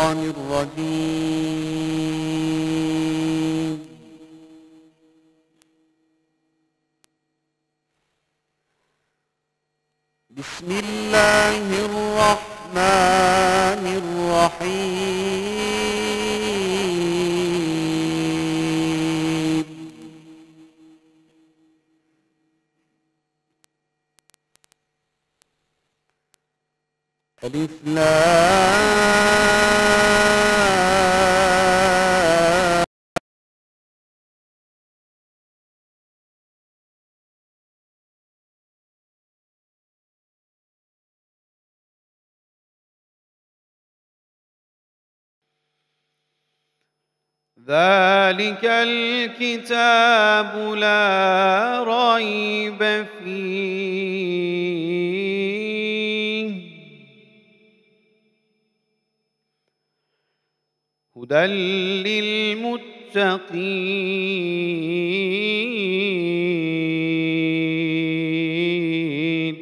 الشيطان الرجيم. بسم الله الرحمن الرحيم. ألف لام ذلك الكتاب لا ريب فيه هدى للمتقين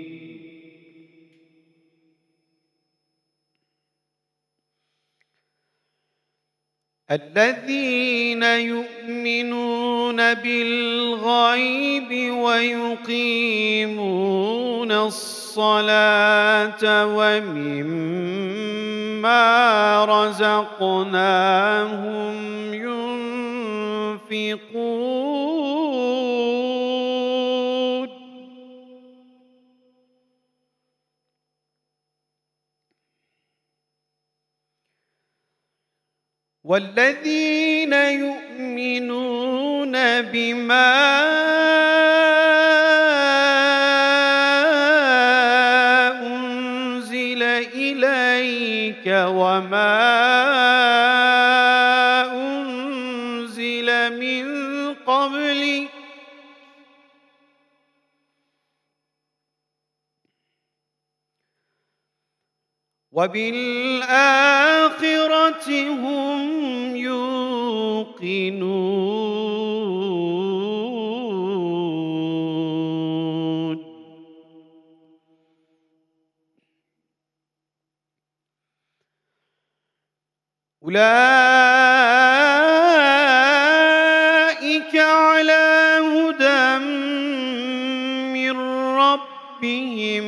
الذين يؤمنون بالغيب ويقيمون الصلاة ومما رزقناهم ينفقون والذين يؤمنون بما أنزل إليك وما أنزل من قبلك وبالآخرة هم يوقنون أولئك على هدى من ربهم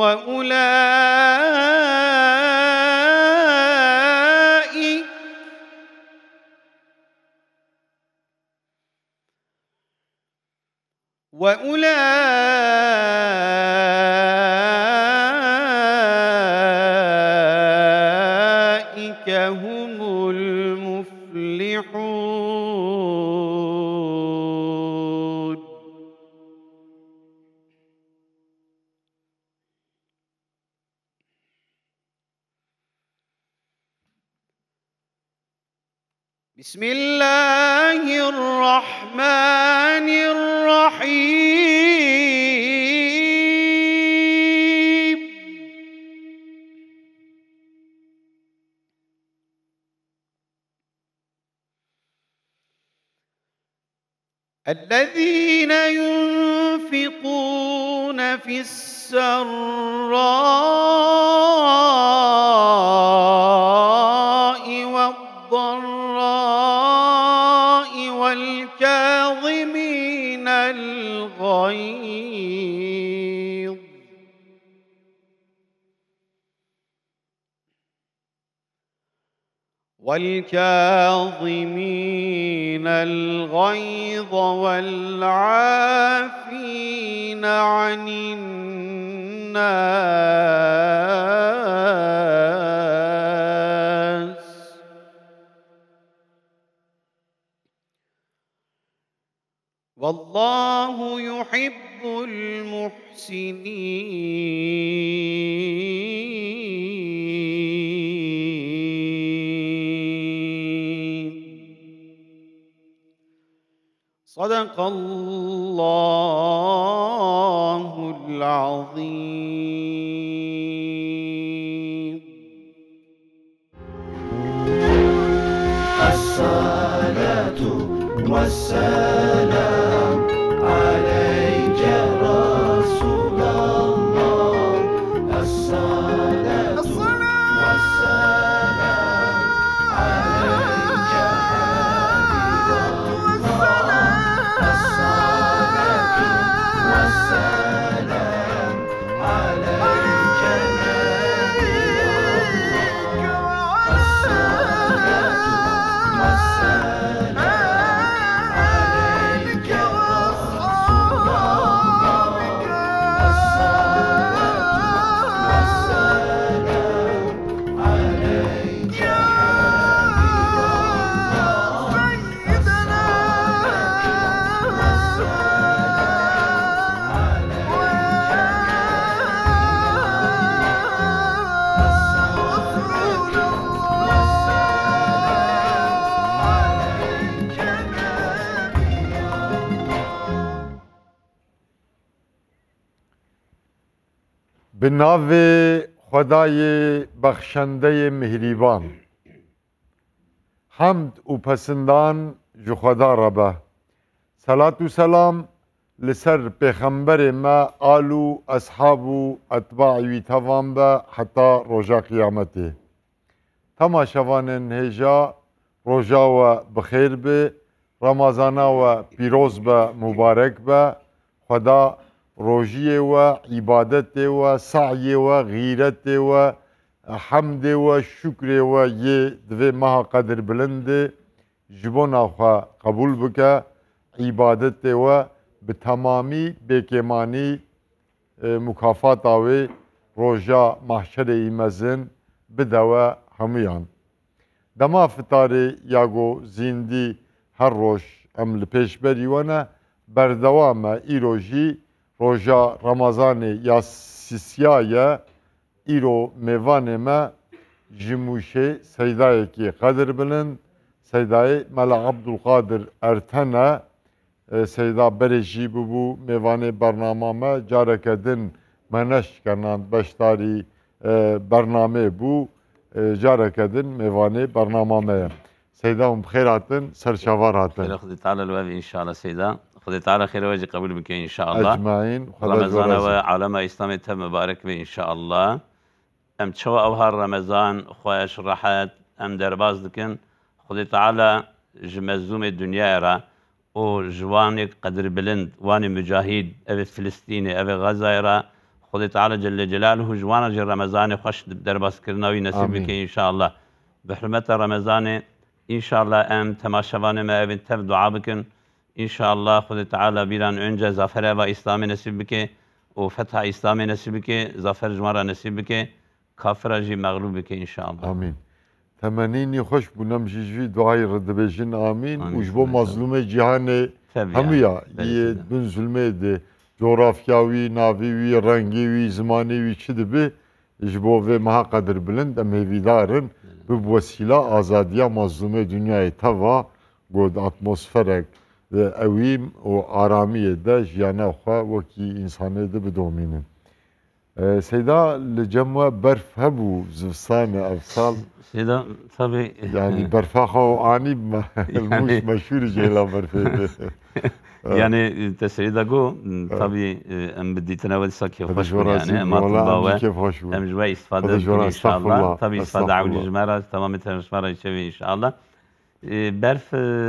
وأولئك هم المفلحون بسم الله الرحمن الرحيم الذين ينفقون في السراء والضراء والكاظمين الغيظ والعافين عن الناس والله يحب المحسنين. صدق الله العظيم. الصلاة والسلام عليك رسول الله. الصلاة والسلام بناو خدای بخشنده مهریبان حمد و پسندان جو خدا ربه صلاة و سلام لسر پیغمبر ما آلو اصحاب و اتباع وی توان به حتی روژا قیامته تماشاوان هجا روژا و بخیر به رمضانا و پیروز به مبارک به خدا روژی و عبادت و سعی و غیرت و حمد و شکر و یه دوی ماه قدر بلند جبون آخوا قبول بکه عبادت و به تمامی بکمانی مکافات آوی روژا محشر ایمزن بدوه همیان دما فتاره یاگو زیندی هر روش ام لپیش بریوانه بردوام ایروژی روژا رمضان یا سیسیای ایرو میوان ما جموشه سیدای کی قدر بلند سیدای ملا عبدالقادر ارتنه سیدا برشی ببو میوان برنامه ما جارکدن منش کنند بشتاری برنامه بو جارکدن میوان برنامه ما سيدا بخير هاتن سرشوار هاتن خير خذ تعالى الوافي ان شاء الله سيدا خذ تعالى خير واجي قبول بك ان شاء الله اجمعين رمضان وعلامة اسلامي تم مبارك به ان شاء الله ام تشوا اوهار رمضان خويش راحات ام درباز دكن خذ تعالى جمزوم الدنيا را او جوانك قدر بلند واني مجاهد ابي فلسطيني ابي غزه را خذ تعالى جل جلاله جوانا جل رمضان خوش درباز كرناوي نصيب بك ان شاء الله بحرمه رمضان إن شاء الله أم تماشاوان ما أبن تف دعا بكن إن شاء الله خذ تعالى بيران أنجا زافر و إسلام نصيب بك وفتح إسلام نصيب بك زافر جمارة نصيب بك كافر جي مغلوب بك إن شاء الله آمين تمنيني خوش بنام جيجي دعاي رد بيجن آمين وجبو مظلوم جهان هميا بن ظلمه ده جغرافياوي ناويوي رنگيوي زمانيوي چه دبي جبو و مها قدر بلند ام هیویدارن به وسیله آزادی مظلوم دنیای توا گود اتمسفرک و اویم و آرامی ده جیانه خواه وکی انسانه ده بدومینن سيدا لجمع برف هبو زفصان افصال سيدا طبي يعني برفاخو اني المش مشهور جيلا برفه يعني تسريدا جو طبي ام بدي تناول ساكي خوش يعني ما تباوى ام جواي استفاده ان شاء الله طبي استفاده عولي جمارة تمام تنشمارة يشوي ان شاء الله برف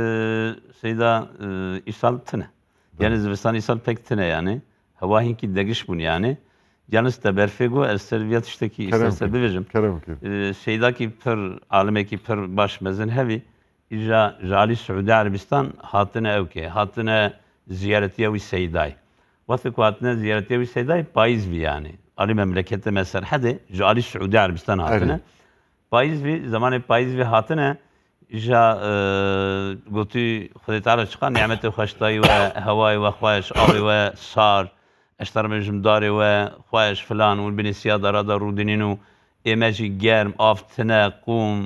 سيدا ايصال تنه يعني زفستان ايصال pek tine yani hava hinki degiş bun yani yalnız da berfego السربيات اشتكي استرسل بيجم şeydaki per alemeki per baş mezen hevi إجا جالي سعودي عربستان هاتنا أوكي هاتنا زيارتي وي سيداي وثق هاتنا زيارتي وي سيداي بايز في يعني على مملكة مصر حدا جالي سعودي عربستان هاتنا بايز في زمان بايز في هاتنا إجا قلتي خذي تعالى شقان نعمة وخشتاي وهواي وخواش آوي وصار اشتر من جمداري وخواش فلان والبني سيادة رادا رودينينو إيماجي جارم آفتنا قوم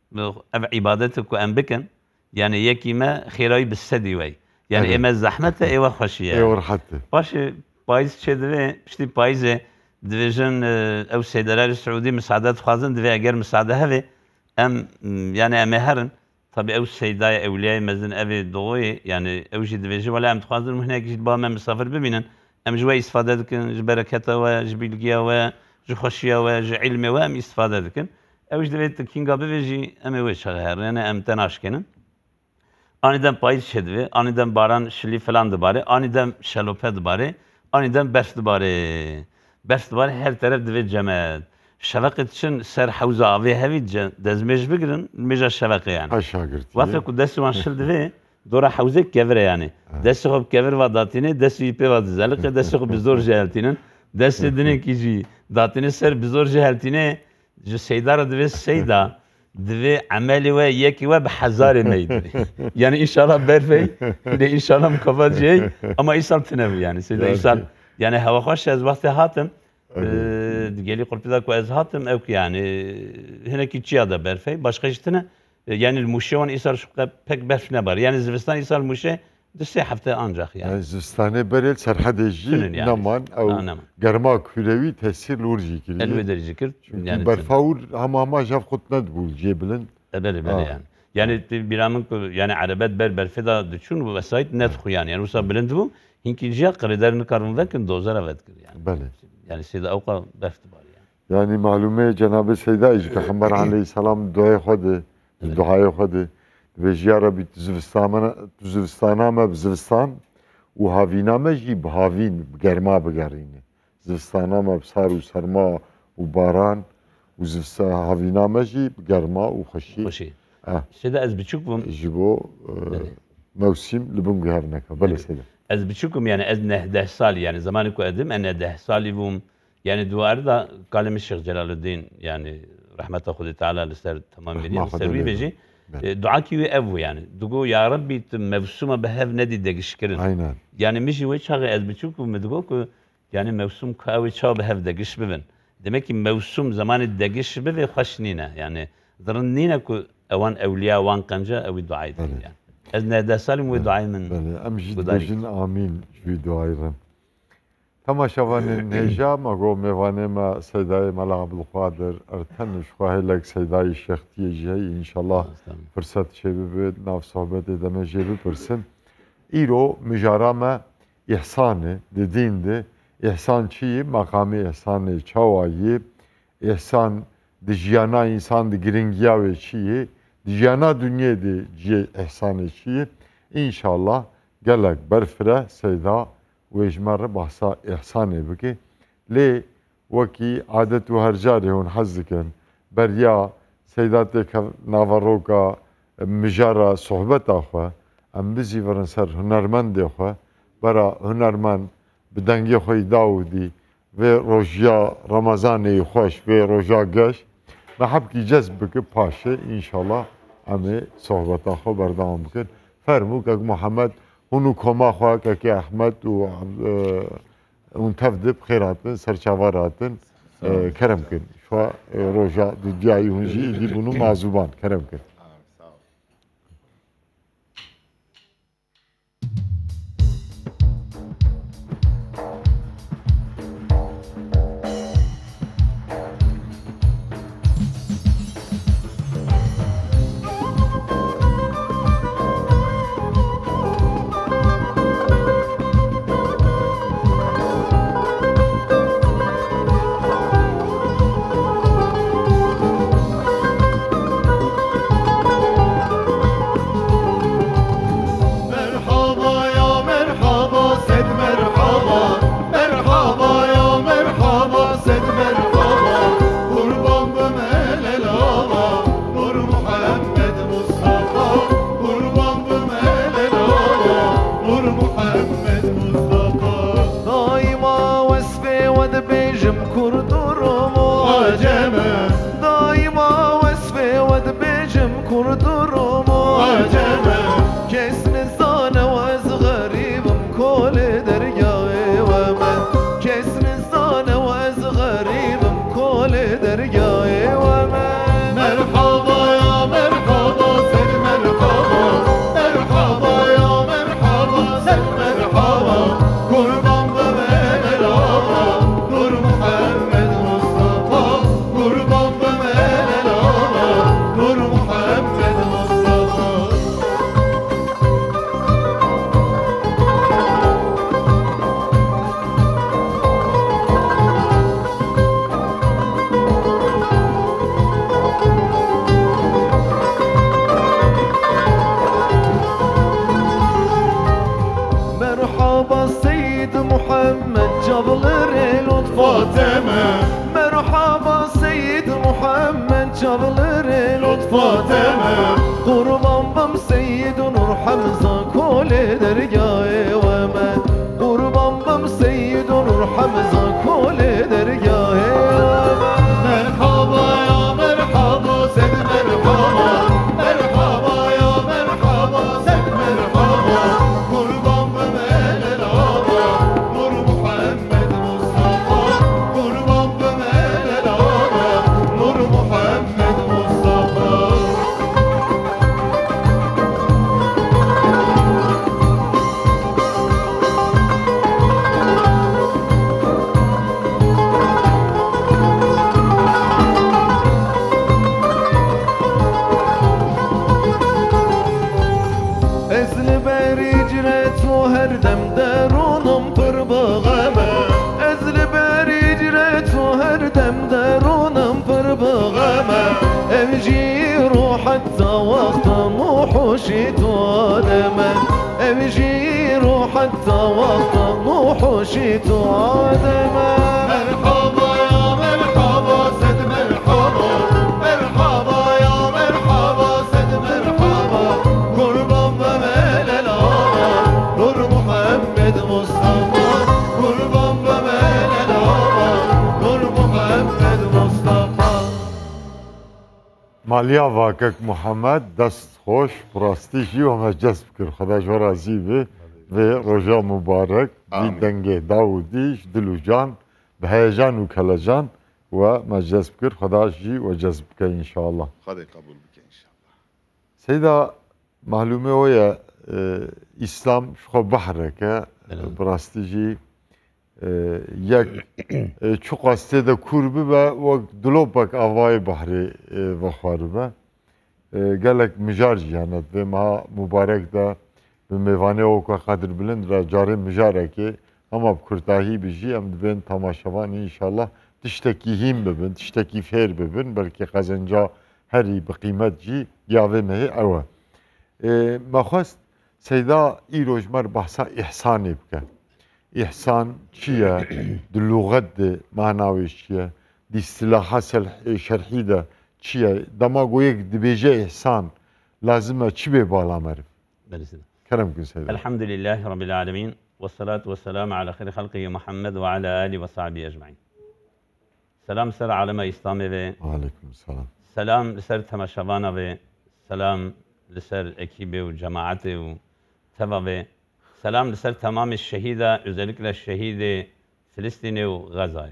عبادتك وأن بكن يعني يكي ما خيراي بالسدي وي يعني إما الزحمة إيوه خوشية إيوه راحته باش بايز شي دوي شتي بايزة ديفيجن أو سيدرال السعودي مساعدات خازن دوي أجر مساعدة هذي أم يعني أمهرن طبي أو سيداي أولياء مزن أبي ضوي يعني أوجي ديفيجن ولا أم تخازن هناك جد بام مسافر ببينن أم جواي استفادة دكن جبركته وجبيلجيا وجخوشية وجعلمه وأم استفادة دكن اوش دوید کینگا بویجی امی وی شغهر یعنی ام تناش کنن aniden payız şedvi aniden baran şili falan da bari aniden şalope da bari aniden berf da bari her taraf dve cemaat şevaqet için ser havza avi hevi dezmej bigirin meja şevaqe yani aşağı girdi vafı ku desu an şil dve dora havze kevre yani desu hob kever va datine desu ipe va zalqe desu hob bizor jehaltinin desu dine kiji datine ser bizor jehaltine جو سيدار دوي سيدا دوي عملي وياكي وبحزاري ميدري يعني ان شاء الله بيرفي ان شاء الله مكفات جاي اما يصل تنوي يعني سيدا يصل يعني هوا خوش از وقت هاتم دقيلي قلت لك واز هاتم او يعني هنا كي تشيادا بيرفي باش خشتنا يعني المشي وان يصل شقه بك برف نبر يعني زفستان يصل المشي دسته هفته ancak yani. Zivistane berel serhedeci yani. naman ev germa külevi tesir lurji kiri. Elbette zikir. Yani berfavur hama jav kutnad bul cebilen. Böyle yani. Yani bir amın yani arabet berfeda düşün bu vesayet net yani. Yani usa bilend bu hinki ciha kariderini karındakin dozer evet yani. Böyle. Yani seyda avka berfti var yani. Yani malume Cenab-ı Seyda iş Peygamber aleyhisselam duaya khodu. Duaya khodu. Ve jiyara bit Zivistana me Zivistan u havina me jî bi havîn germa bigerîne. Zivistana me sar û serma û baran û zivistana havîna me jî germa û xweşî. Xweşî. Seyda ez biçûk bûm. Ji bo mevsim li bin guherneke. Bele Seyda. Ez biçûkum yani ez 10 sal yani zamanı ku edim en 10 salî bûm. Yani duvarı da kalemi Şeyh Celaluddin yani rahmeta Xudi Teala liser tamam veriyor. Servi beji. Dua ki ev yani. Dugo ya Rabbi mevsuma behev nedi degişkirin. Aynen. Yani mişi ve çağı ez biçûkum me dugo ku yani mevsum kavi çağı behev degiş bibin. Demek ki mevsum zamanı degiş bibi hoşnine yani. Dırnine ku evan evliya wan kanca evi duayı yani. Ez ne salim ve duayı min. Bele em jî dibêjin amin ji duayı. Temaşavanên hêja me got mêvanê me Seydayê Mela Abdulqadir erten ji xwahêlek Seydayê Şextiyê jî heye înşallah fırsat çê bibe nav sohbetê de me jê bipirsin. Îro mijara me ihsanê di dîn de ihsan çi ye makamê ihsanê çawa ye ihsan di jiyana însan di giringiya wê çi ye di jiyana dunyayê de ciyê ihsanê çi ye înşallah gelek berfire Seyda ويجمر بحثا إحساني بكي لي وكي عادة هرجاري هون حزكن بريا سيداتك نافاروكا مجارة صحبت أخوة أم بزي فرنسر هنرمند أخوة برا هنرمند بدنگي خوي داودي و روجيا رمضاني خوش و روجا قش محبكي جذبك باشي إن شاء الله أمي صحبت أخوة بردام بكن فرموك محمد هونو کما خواه که احمد و اون تفده بخیراتن سرچاواراتن کرم کن شو روژا دیایی هونجی ایدی بونو معذوبان کرم کن وقت موحوشي تعدما أبجيرو حتى وقت موحوشي تعدما مرحبا يا مرحبا سد مرحبا مرحبا يا مرحبا سد مرحبا قربان بمال العرب نور محمد مصطفى قربان بمال العرب نور محمد مصطفى مالیا واقع محمد دست خوش پراستیشی و مجلس بکر خدا جو راضی به و روژا مبارک بی دنگ داودیش دلو جان به هیجان و کلجان و مجلس بکر خدا جی و جذب که انشاءالله خدا قبول بکن انشاءالله سیدا معلومه ویا اسلام شخو بحره که براستیجی یک çok hastede kurbi ve dlobak avay bahri ve xarbe gelek mijar cihanet ve ma mübarek da ve mevane o kadir bilind ve cari mijareki ama kurtahi biji em dibin tamaşavan inşallah tişteki him bibin tişteki fer bibin belki kazanca heri bi kıymet ci yave mehi ewa ma xwast seyda îrojmer bahsa ihsanê bike إحسان چیه؟ د لغت د معناوی چیه؟ د اصطلاحات شرحی ده چیه؟ دما گویک دبیجه إحسان لازمه چی به بالا مرف؟ کرم کن سيدي. الحمد لله رب العالمين والصلاة والسلام على خير خلقه محمد وعلى آله وصحبه أجمعين. سلام سر عالم إسلامي و عليكم السلام. سلام لسر تماشاوانا و سلام لسر ekibi و cemaati و teva ve selam لسر تمام الشهيدة özellikle şehidi Filistin'i ve Gaza'yı.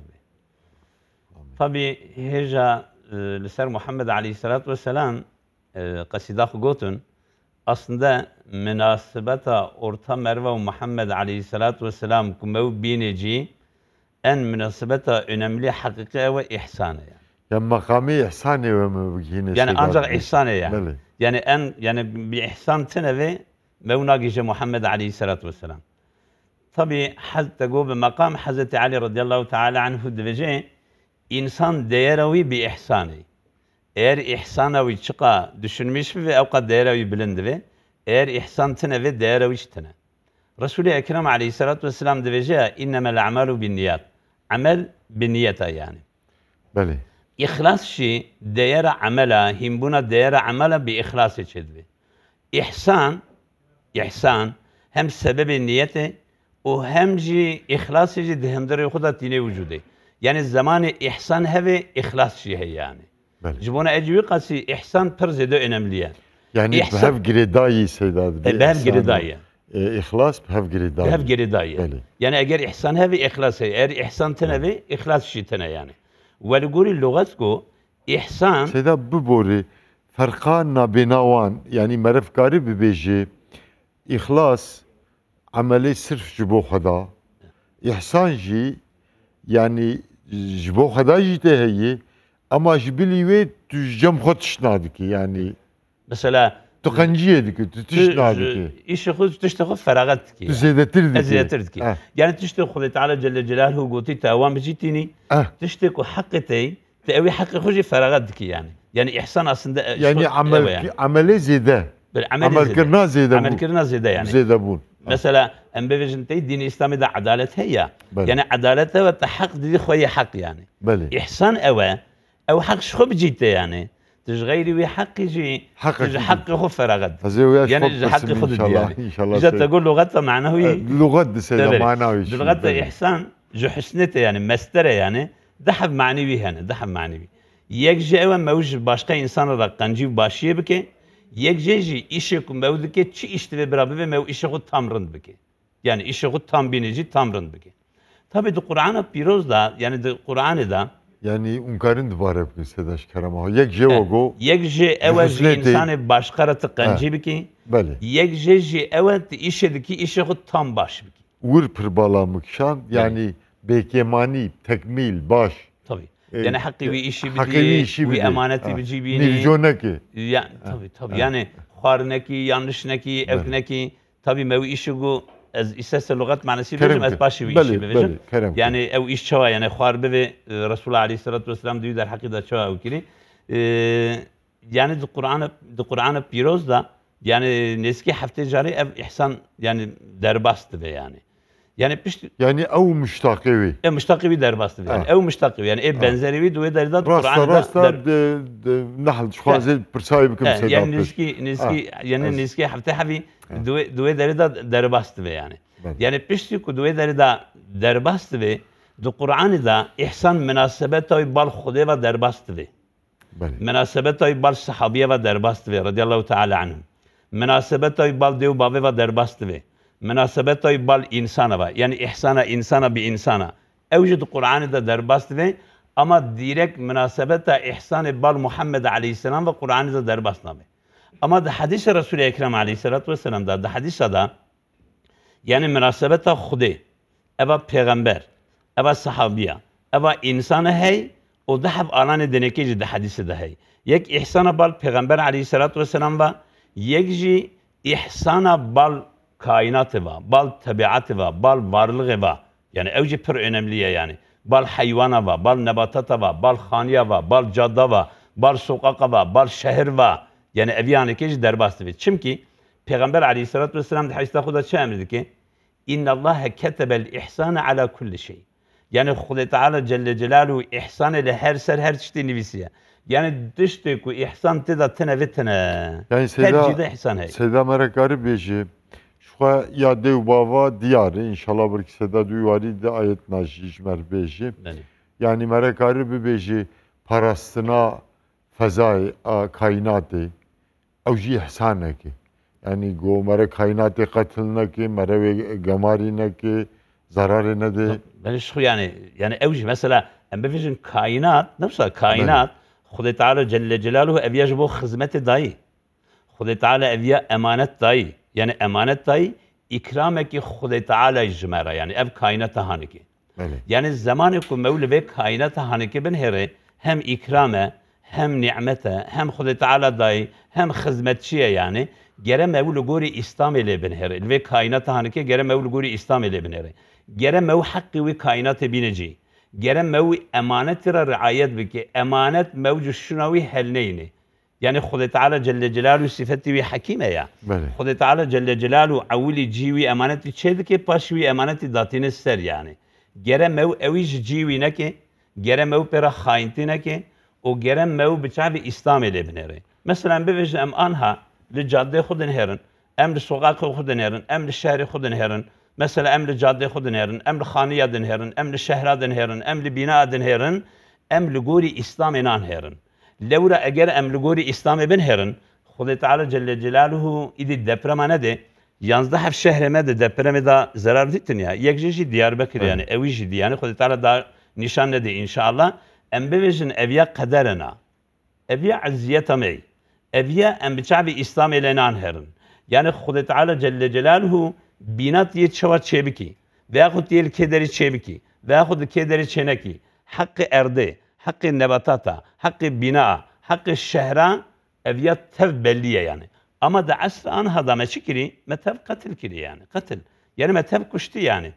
Tabi heja لسر Muhammed Aleyhisselatü Vesselam kasida gotun aslında münasebeta orta merve ve Muhammed Aleyhisselatü Vesselam kumev bineci en münasebeta önemli hakiki ve ihsanı yani. Yani makamı ihsanı ve mübkini. Yani ancak ihsanı yani. Yani en yani bir ihsan tenevi mevnagije Muhammed Aleyhisselatü Vesselam. Tabi hatta go be makam Hazreti Ali radıyallahu teala anhu devece insan değerevi bir ihsanı. Eğer ihsanavi çıka düşünmüş ve evka değerevi bilindi ve eğer ihsan tene ve değerevi tene. Resul-i Ekrem Aleyhisselatü Vesselam devece innemel a'malu bin niyat. Amel bin niyata yani. Beli. İhlas şi değere amela himbuna değere amela bir ihlas içedvi. İhsan hem sebebi niyeti o hem ji ihlas ji dehemdere xuda tine vücude. Yani zamanı ihsan heve ihlas şi he yani. Jibona ecvi qasi ihsan per zede önemli yani. Behev giredayı seydadı. Behev giredayı. İhlas behev giredayı. Behev giredayı. Yani eğer ihsan heve ihlas he. Eğer ihsan tene ve ihlas şi tene yani. Ve liguri lugat ko ihsan. Seyda bu bori farqa nabinawan yani merefkari bibeji İhlas ameli sırf jibo xda. İhsan jî yani jibo xda jî te heye ama jibili wê tu cem xwe tiştnadikî yani. Mesela tu qenciyê dikî, tu tiştnadikî. İşi xwe tiştê xwe feragat dikî. Tu zêdetir dikî. Zêdetir dikî. Yani tiştê Xwedê Teala Celle Celaluhu gotî te ewan bijîtînî. Tiştê ku heqê te te ew heqê xwe jî feragat dikî yani. Yani ihsan aslında yani ameli zêde. Amelkirna zêde. Amelkirna zêde yani. Zêde bûn. Mesela em bêjin te dînê İslamî de adalet heye. Yani adalet ve te heq didî xwe haq yani. İhsan ew heq ji xwe bijî te yani. تجغيري وحقي جي حقي خو فرغد يعني حقي خد يعني اذا تقول لغتها معنوي لغت سيدا معنوي لغتها احسان جو حسنته يعني مستره يعني دحب معنوي هنا دحب معنوي يجي اول موج başka insan da kancı başıya bike yekjeji işe kumevdike çi işte beraber ve mev işe ku tamrın bike yani işe ku tam binici tamrın bike tabi de Kur'an'a piroz da yani de Kur'an'ı da yani unkarın duvara bike sedaş karama yekje ogo yekje evet insanı başkaratı kancı bike yekjeji evet işedeki işe ku tam baş bike ur pırbalamışan yani bekemani tekmil baş tabi yani hakkı bir işi biliyor, bir emaneti bicibini. Nirconeki. Yani tabi yani xarneki, yanlışneki, evneki tabi mev işi bu az isese lügat manası bizim az başı bir işi bizim. Yani ev iş çava yani xarbe ve Resulullah Aleyhisselatü Vesselam diyor der hakkında çava ukili. يعني دو قرآن پیروز دا يعني نسكي حفتي جاري اف احسان يعني درباست به يعني بشت يعني او مشتاقي مشتاقي درباست به يعني او مشتاقي يعني بنزري دوي دردا قرآن راستا نحل شخازي برساي بكم سيدا يعني نسكي يعني نسكي حفتي حبي دوي دردا درباست به يعني بشتي كو دوي دردا درباست به دو قرآن دا احسان مناسبته بال خدا و درباست به مناسبته بال صحابيه و درباست به رضي الله تعالى عنهم مناسبته بال دیو بابه و درباست به مناسبته بال انسان و يعني احسان انسان به انسان اوجد قرآن دا درباست به اما ديرك مناسبته احسان بال محمد عليه السلام و قرآن دا درباست به اما ده حديث رسول اکرم عليه الصلاه والسلام ده حديث دا يعني مناسبته خدا ابا پیغمبر ابا صحابيه ابا انسان هي و ده حب آلان دنکیج ده حدیث ده هی یک احسان بال پیغمبر علیه الصلاة والسلام با یک جی احسان بال کائنات با بال طبیعت با بال varlığı با yani evci pür önemliye yani bal hayvana va bal nebatata va bal khaniya va bal cadda va bal sokağa va bal şehir va yani evyanı ki derbastı. Çünkü Peygamber aleyhissalatü vesselam hadiste Huda şey emredi ki inna Allah ketebel ihsana ala kulli şey. Yani Huda Teala Celle Celaluhu ihsan ile her çeşitli nivisiye. Yani düştü ku ihsan teda tenevitene. Yani Seda merakari beji. Şu ya dev baba diyarı inşallah bir Seda duyarı da ayet najiş merbeji. Yani merakari bir beji parastına fezai kainatı evji ihsanı ki. Yani go mere kainatı katılına ki mere gamarine ki zararı ne de. Ben şu yani evji mesela embefijin kainat nefsa kainat Huda Teala Celle Celaluhu eviye jibo hizmeti dahi. Huda Teala eviye emanet dahi. Yani emanet dahi ikrameki Huda Teala jmera yani ev kainata haniki. Yani zamanı ku mevle ve kainata haniki ben here hem ikrame hem nimete hem Huda Teala dahi hem hizmetçiye yani gere mevle gori İslam ile ben here ve kainata haniki gere mevle gori İslam ile ben here. Gere mev hakkı ve kainatı bineci. Gere mev emanet ra riayet biki emanet mevcu şunavi helneyni. Yani Huda Teala Celle Celaluhu sıfatı ve hakime ya. Huda Teala Celle Celaluhu avli civi emaneti çedike paşvi emaneti datine ser yani. Gere mev eviş civi neke gere mev pera hainti neke o gere mev biçavi İslam ile binere. Mesela bevej em anha li cadde khudun herin em li sokak khudun herin em li şehri khudun herin. Mesela em li cadde khudun herin em li khaniya din herin em li şehra din herin em li bina din herin em li gori İslam inan herin. Levra eğer em li gori İslam bin herin Huda Teala Celle Celaluhu idi depremane de yanzda hep şehreme de depreme da zarar dittin ya. Yekjeji Diyarbakır yani eviji yani Huda Teala da nişan ne de inşallah em bevejin eviye kaderena eviye azziyetami eviye em biçavi İslam ile inan herin. Yani Huda Teala Celle Celaluhu binat ye çava çebiki veyahut diyelim kederi çebiki veyahut kederi çeneki hakkı erde hakkı nebatata hakkı bina hakkı şehra eviyat tev belliye yani ama da asr anha da meçikiri metev katil kiri yani katil yani metev kuştu yani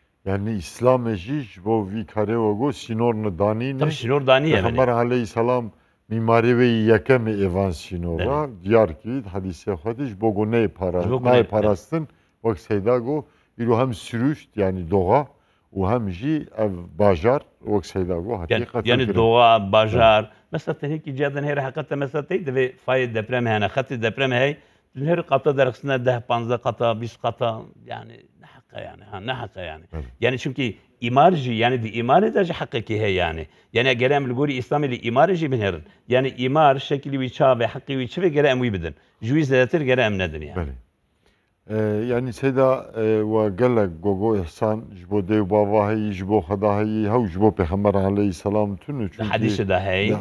İslam ejiş bu vikare ogo sinornu dani tabii sinor dani yani Peygamber aleyhisselam mimari ve yekem evan sinora diyar ki hadise hadiş bogo ne parastın Bak Seydago, İro hem sürüşt yani doğa, o hem ji ev bajar, bak Seydago hakikaten. Yani doğa, bajar. Mesela tehlikeli cihadan her hakikaten mesela teyde ve fay deprem hene, xatı deprem hey, her kata dersine 10-15 kata, 20 kata yani ne hakka yani, ne hakka yani. Yani çünkü imarji yani di imar ederci hakiki hey yani. Yani gerem lgori İslami imarji binherin. Yani imar şekli ve çağ ve hakkı ve çı ve gerem uybidin. Juiz zetir gerem nedir yani. Yani Seda ve gelek gogo ihsan jbo dev bavahi jbo hadahi hav jbo Peygamber aleyhisselam tünü çünkü hadisi de hey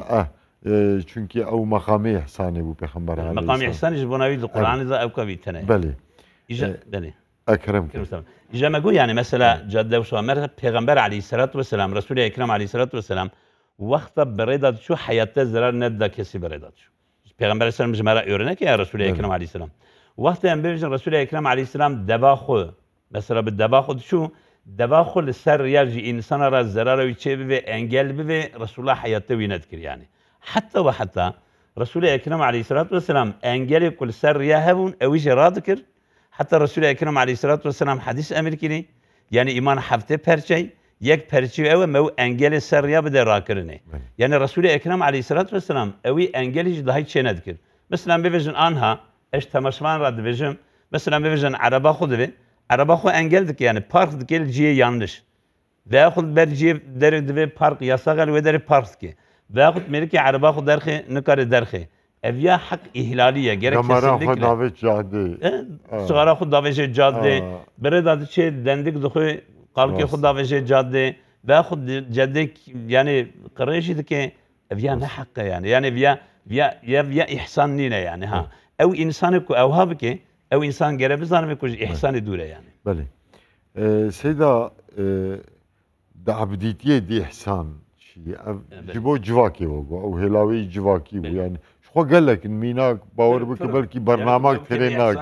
çünkü o makamı ihsanı bu Peygamber aleyhisselam makamı ihsanı jbo navi Kur'an'ı da evkavi tane beli beli ekrem İcama yani mesela cadde ve şuamer Peygamber aleyhissalatu vesselam Resul-i Ekrem aleyhissalatu vesselam vakta beredat şu hayatta zarar nedda kesi beredat şu Peygamber aleyhisselam jmara örnek ya Resul-i Ekrem aleyhisselam وقتی هم ببینید رسول اکرم علیه السلام دباخو مثلا به دباخو شو دباخو لسر ریاضی انسان را ضرر و چه به انگل به رسول الله حیاته وینت کرد یعنی حتی رسول اکرم علیه الصلاة والسلام انگل کل سر ریا هبون اویش را ذکر حتی رسول اکرم علیه الصلاة والسلام حدیث امر کنی یعنی ایمان هفته پرچه یک پرچه او مو انگل سر ریا بده را کرنه یعنی رسول اکرم علیه الصلاة والسلام اوی انگلیش دهی چه ندکر مثلا ببیجن آنها اش تماشمان را دبیجم مثلا ببیجن عربا خود به عربا خود انگل دک yani park dikil ciye yanlış veyahut ber ciye der park yasagal ve der park ki veyahut melki araba xud derxe nikare derxe ev ya hak ihlaliye gerek kesinlikle خود davet cadde sigara xud davet cadde bere da çe dendik duhu qalki xud davet cadde veyahut cadde yani qırışı dike ev ya ne hakkı yani ya ihsan nine yani ha ev insanı ku evhab ki ev insan gerebi zanım ku ihsan edure yani بله سيدا دعبديتيه دي إحسان شيء جبو جواكي وقو أو هلاوي جواكي يعني شو قال لك ميناك باور بك بلكي برنامج تريناك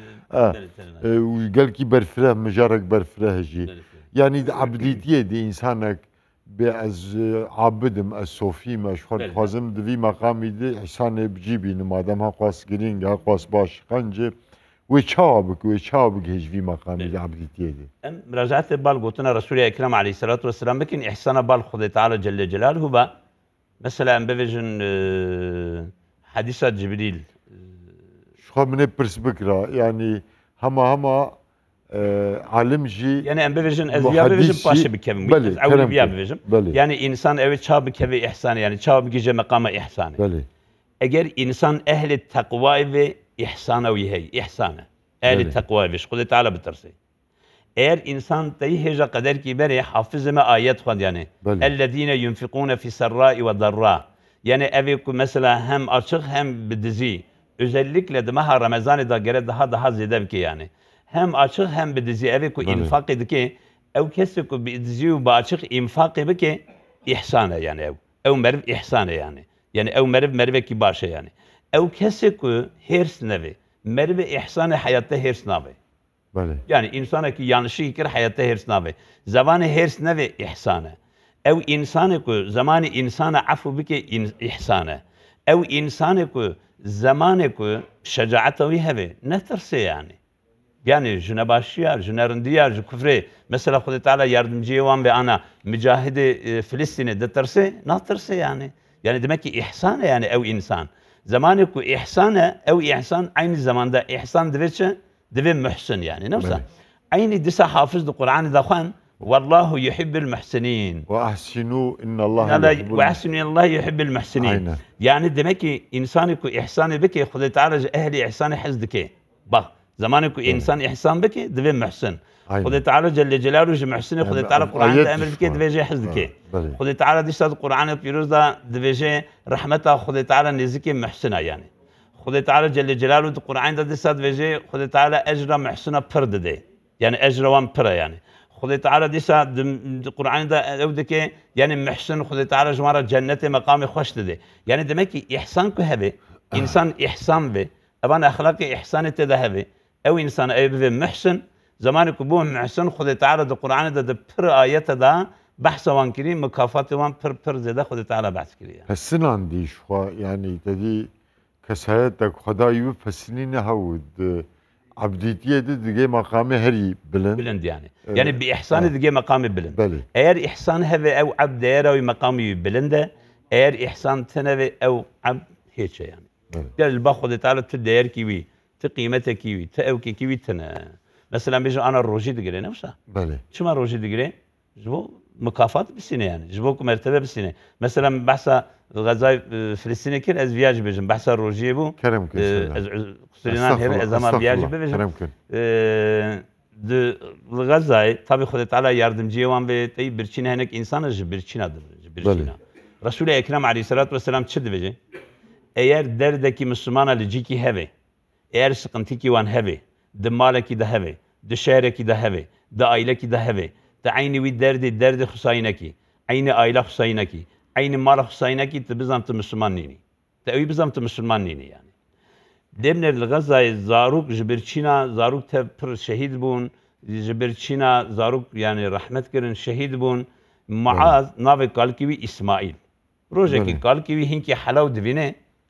وقال كي برفره مجارك برفره جي يعني دعبديتيه دي إنسانك بأز عابدم الصوفي مشهور خازم دوي مقامي دي إحسان بجيبي نمادم ها قاس جرينج ها قاس باش خنجي وشابك هجوي مقامي دعبديتيه دي مراجعة بال قلتنا رسول اكرم عليه الصلاة والسلام لكن احسان بال خدا تعالى جل جلاله با مثلا بفيجن حديثة جبريل شو من برس بكرة يعني هما عالم جي يعني ام بفيجن ازيا بفيجن باشا بكم اول بيا بفيجن يعني انسان evet çağ بكوي احسان yani çağ بكيجه مقام احسان eğer insan ehli takva ve ihsana vihey ihsana ehli takva ve şukudet ala bitirse eğer insan tayi heja kadar ki beri hafızma ayet khad yani ellezine yunfikuna fi sarra'i ve darra yani evi mesela hem açık hem bidizi özellikle de maha Ramazan'da da gere daha ziyade ki yani hem açık hem bidizi evi ku infak ediki ev kesi ku bidizi ve açık infak ediki ihsana yani ev merv ihsana yani ev merve ki başa yani ev kesi ku hers nevi merve ihsanı hayatta hers navi yani insana ki yanlışı ikir hayatta hers navi zamanı hers nevi ihsanı ev insanı ku zamanı insana afu bike ihsanı ev insanı ku zamanı ku şecaata ve hevi ne terse yani jüne başıyar jüne rindiyar jü küfre mesela Kudu Teala yardımcıya olan ve ana mücahidi Filistin'e de terse ne terse yani demek ki ihsan yani ev insan zamanı ku ihsana ev ihsan aynı zamanda ihsan deve muhsin yani nefsa aynı disa hafız Kur'an'ı da khan vallahu yuhibbul muhsinin ve ahsinu innallaha yuhibbul muhsinin yani demek ki insanı ku ihsanı beki Kudu Teala ehli ihsanı hazdike bak zamanı ku insan ihsan beki deve muhsin Kudu Teala Celle Celaluhu muhsin Kudu Teala Kur'an'da emir beki deve hazdike Kudu Teala disa Kur'an'ı piruzda deve rahmeta Kudu Teala nezike muhsina yani Kudu Teala Celle Celaluhu Kur'an'da disa deve Kudu Teala ecra muhsina pır dedi yani ecra van pıra yani Kudu Teala disa Kur'an'da evdeki yani muhsin Kudu Teala jmara cennete makamı hoş dedi yani demek ki ihsan ku hevi insan ihsan ve aban ahlakı ihsan ete de hevi ev insan ev ve muhsin zamanı ku bu muhsin Kudu Teala Kur'an'da da pır ayete da bahsa van kiri mükafatı van pır zede Kudu Teala bahs kiri هالسنان دي شو يعني تدي كسهاتك خدايو فسنين هود عبديتيه دي مقامي هري بلند يعني بإحسان دي مقامي بلند eğer ihsan hevi ev abd eğer مقامي بلند eğer ihsan tenevi ev abd hiç yani gel bak Kudu Teala te değer kiwi te kıymete kiwi te ev kiwi tene mesela بيجي انا الروجي دغري نفسها شو ما روجي دغري جو مكافات بالسنه يعني جبوك مرتبه بالسنه مثلا بحث غزاي فلسطين كل از فياج بيجن بحث الروجي بو كرم سوريان هنا زمان فياج بيجن غزاي tabi Kudu Teala yardımcı olan ve tabi birçine henek insanı birçinadır birçina Resul-i Ekrem Aleyhisselatü Vesselam çi diyecek eğer derdeki Müslüman alıcı ki hevi eğer sıkıntı ki van hevi de maleki de hevi de şehreki de hevi de aileki de hevi de aynı bir derdi husayineki aynı aile husayineki aynı mal husayineki te bizamtı Müslüman nini te evi bizamtı Müslüman nini yani demner Gaza'yı zaruk jibirçina zaruk te pır şehit bun jibirçina zaruk yani rahmet kirin şehit bun Muaz nave kalkivi İsmail projeki kalkivi hinki halav divine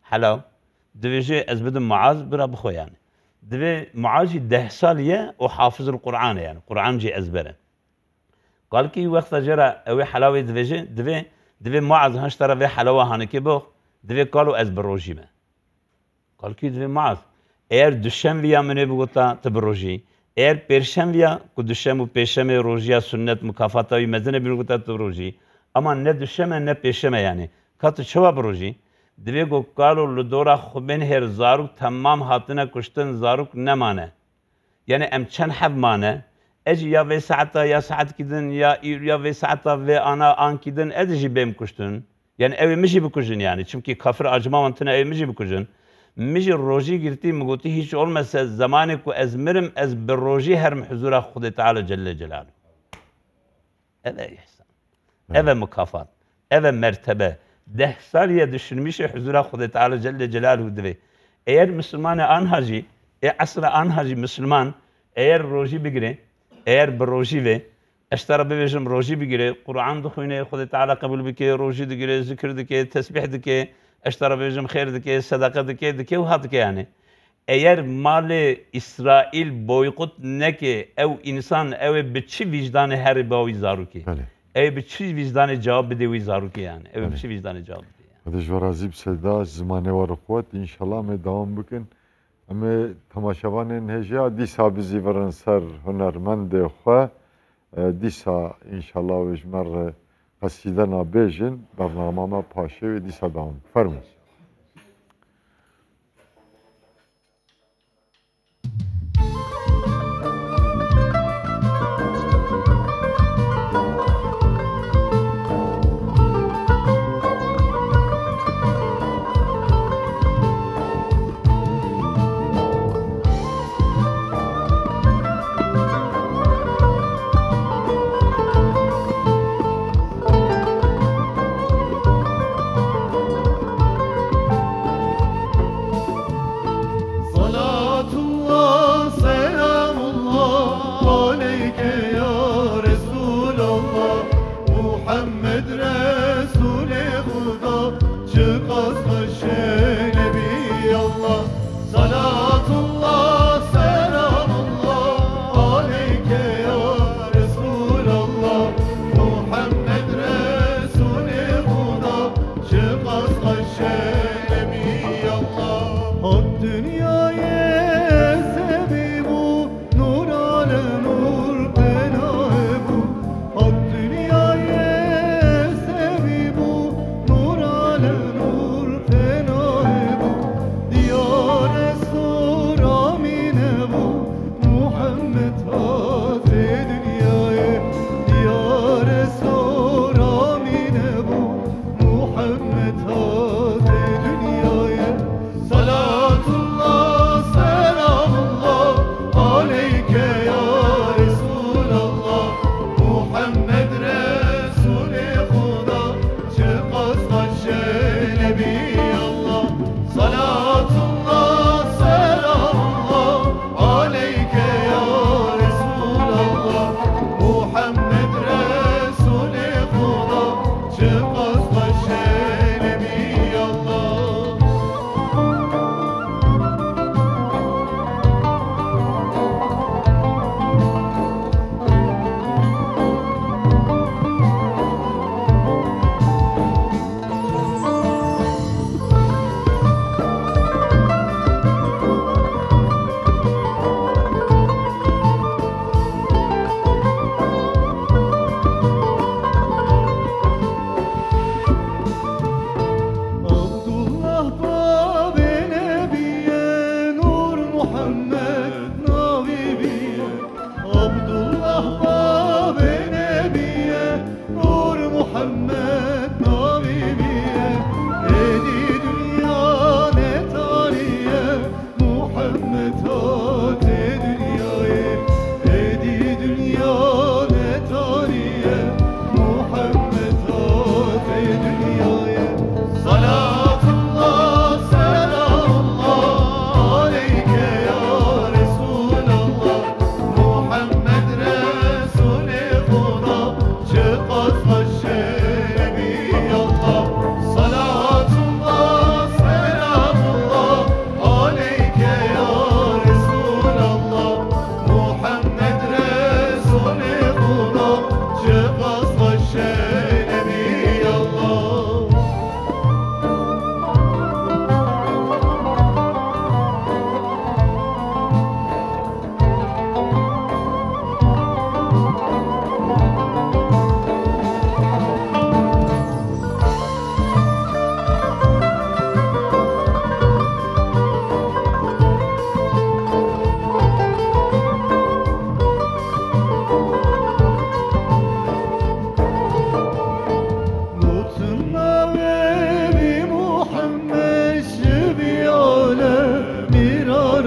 حلاو دبيجي از بدم معاذ برا بخو يعني دبي معاذ 10 ساليه وحافظ القران يعني قران جي ازبره قال كي وقت جرى اوي حلاوي دبي معاذ هشترى في حلاوه هانكي بو دبي قالوا از بروجيمه قال كي دبي معاذ اير دشم ويا من بغوتا تبروجي اير پرشم ويا کو دشم و پشم روجيا سنت مكافاتاوي مزنه بغوتا تبروجي اما نه دشم نه پشم يعني كات شوا بروجي دبي گو قالوا لدورا خوبن هر زاروك تمام هاتنا كشتن زاروك نمانه يعني ام چن حب مانه اجي يا في ساعتا يا ساعت كدن يا في ساعتا في انا ان كدن اجي بهم كشتن يعني اوي مشي بكجن يعني çünkü kafir acıma mantına اوي مشي بكجن مشي روجي girti مغوتي hiç olmasa zamanı ku ezmirim ez bir roji her huzura Huda Teala Celle Celaluhu evet ihsan evet mukafat evet mertebe 10 saniye düşünmüş huzura Huda Teala Celle Celaluhu diye eğer Müslüman anhacı asla anhacı Müslüman eğer roji bigire eğer bir roji ve اشترى بيجم روجي بيجري قرآن دخوينه خد تعالى قبل بكي روجي دكي ذكر دكي تسبيح دكي اشترى بيجم خير دكي صدقة دكي وهذا يعني eğer mali İsrail boykot ne ki ev insan ev biçi vicdanı her bavi zaruki ev biçi vicdanı cevap bide zaruki yani ev biçi vicdanı cevap bide hadi şu razib seda zamane var kuvvet inşallah me devam bükün ama tamaşavanın heja disa bizi veren ser hunermend xwe دیسا انشالله وجمر قصیده نابیجن برنامه ما پاشه و دیسا دام فرمون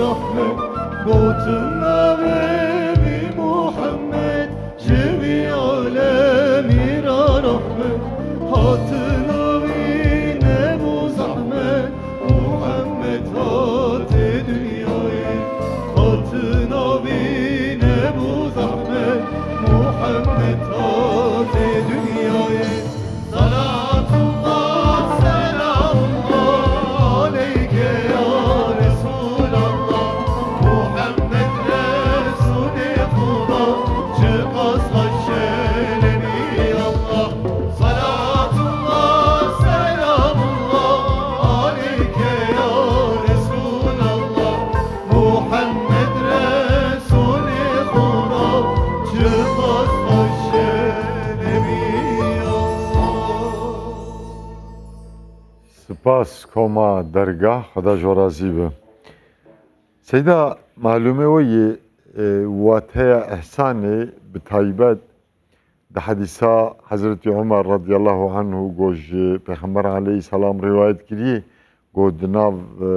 رحمة قوتنا بمحمد جميع عالمي رحمة هاتنا بين أبو زحمة محمد هات دنياي هاتنا بين أبو زحمة محمد هات دنياي صلاة الله سلام الله عليك يا رسول الله محمد رسول خدا چه قصد شلبی الله صلاة الله سلام الله عليك يا رسول الله محمد رسول خدا چه قصد شلبی سپاس کما درگاه خدا جو راضی به سیدا معلومه وی واتها احسان بتایبت ده حدیثا حضرت عمر رضی الله عنه گوش پیغمبر علیه السلام روایت کریه گود ناو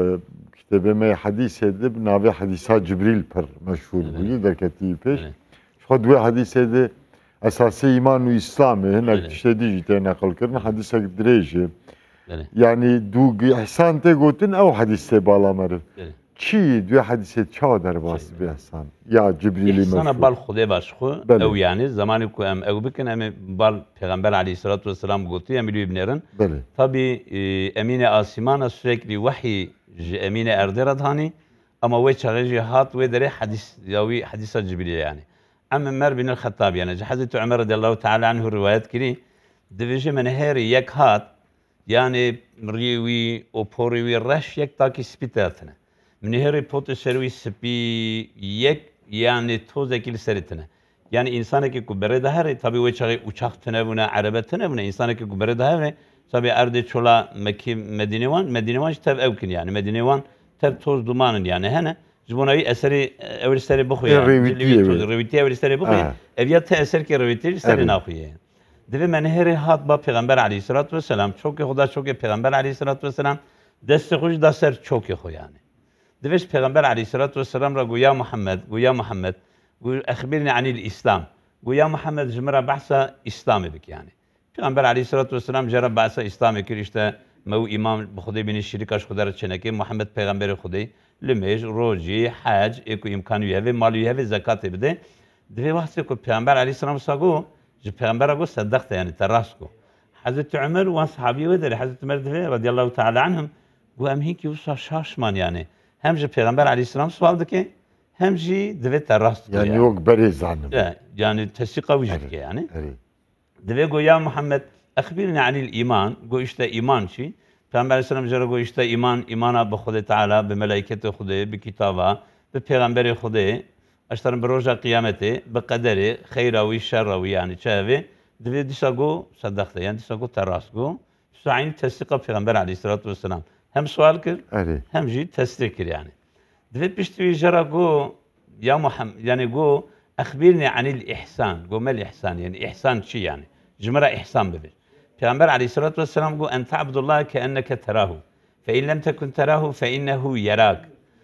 کتابه می حدیث ده بناوی حدیثا جبریل پر مشهور بودی در کتیب پیش خود وی حدیث ده اساسی ایمان و اسلامه هنک تشتدی جیتا نقل کرن حدیثا دریجه يعني دوغ احسان ته گوتن او حدیث بالا مر چی دو حدیث چا در باس به احسان یا جبریل احسان بال خدا باش خو او يعني زمانی کو ام او بکن ام بال پیغمبر علیه الصلاه و السلام گوتی ام لیو بنرن tabi امین آسمان sürekli وحی امین اردرد هانی اما و چغی هات و در حدیث یاوی حدیث جبریل يعني ام عمر بن الخطاب يعني حضرت عمر رضي الله تعالى عنه روايات كري دفيجي من هير يك هات يعني مريوي او بوريوي رش يك تاكي سبيتاتنا من هيري بوت سروي سبي يك يعني توزكيل سرتنا يعني انسان كي كبره دهر tabi و چغي uçak tınavına araba tınavına insan ki kubere dahre tabi erde çola Mekke Medinevan tabi evkin yani Medinevan tabi toz dumanın yani hene Jbonavi eseri evrisleri bu ya reviti evrisleri bu eviyat eser ki reviti seri nafiye Deve menheri hat ba Peygamber Aleyhisselatü Vesselam çok ki Huda çok ki Peygamber Aleyhisselatü Vesselam deste kuş da ser çok ki yani. Deveş Peygamber Aleyhisselatü Vesselam ra goya Muhammed akhbirni anil İslam. Goya Muhammed jmera bahsa İslam'ı bik yani. Peygamber Aleyhisselatü Vesselam jara bahsa İslam'ı ki işte mev imam Khudey bin şirikaş Khudar çeneki Muhammed Peygamberi Khudey limej roji hac eko imkanı ve malı ve zakat bide. Deve bahse ko Peygamber Aleyhisselam sago Peygamber ago saddaqta yani terasco. Hazreti Ömer ve sahabi ve de Hazreti Ömer radıyallahu teala anhum bu emhiki usa şaşman yani. Hem de Peygamber Aleyhisselam sualdı ki hem de deve terasco yani. yok beri zanım. Yani tesika vücut ki yani. Deve go ya Muhammed akhbirni anil iman. Go işte iman şey. Peygamber Aleyhisselam jara go işte imana bi Khudey Teala bi melaiketi Khudey bi kitaba bi peygamberi Khudey اشترن بروجا قيامته بقدره خيره وشره يعني شافي دفي ديساغو صدقته يعني ديساغو تراسغو سعين تصديق پیغمبر عليه الصلاه والسلام هم سؤال كر هم جي تصديق يعني دفي بيشتوي جراغو يا محمد يعني جو اخبرني عن الاحسان جو ما الاحسان يعني احسان شي يعني جمره احسان ببي پیغمبر عليه الصلاه والسلام جو ان تعبد الله كانك تراه فان لم تكن تراه فانه يراك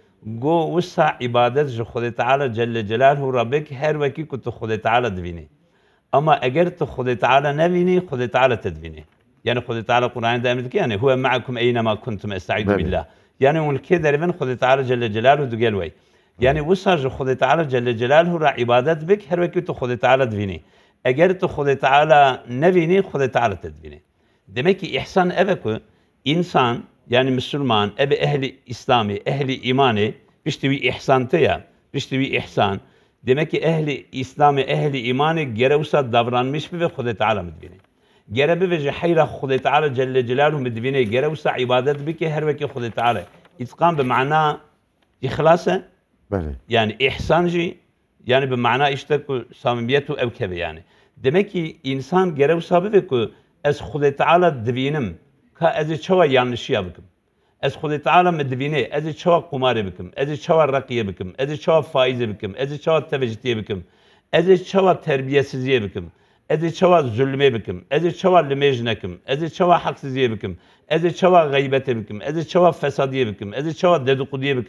گو وسع عبادت جو خدا تعالی جل جلاله ربک هر وکی کو تو خدا تعالی دبینی اما اگر تو خدا تعالی نبینی خدا تعالی تدبینی یعنی خدا تعالی قرآن دائم میگه یعنی هو معكم اينما كنتم استعيذ بالله یعنی اون که دربن خدا تعالی جل جلاله دو گلوی یعنی وسع جو خدا تعالی جل جلاله را عبادت بک هر وکی تو خدا تعالی دبینی اگر تو خدا تعالی نبینی خدا تعالی تدبینی demek ki ihsan evet ki insan yani Müslüman, ehli İslami, ehli imani, işte bir ihsantı ya, işte bir ihsan. Demek ki ehli İslami, ehli imani gerevsa davranmış mı ve Huda Teala müdvini. Gerebi ve hayra Huda Teala Celle Celaluhu müdvini, gerevsa ibadet bi ki her veki Huda Teala. İtkan be mana ihlasa, yani ihsancı, yani be mana işte samimiyetu evkebe yani. Demek ki insan gerevsa be ki ez Huda Teala dvinim. از چوا یانشی بکم از خود تعالی مدبینه از چوا قمار بکم از چوا رقیه بکم از چوا فایز بکم از چوا توجیه بکم از چوا تربیتسیزی بکم از چوا ظلمه بکم از چوا لمیج نکم از چوا حقسیزی بکم از چوا غیبت بکم از چوا فسادیه بکم از چوا ددقدیه بکم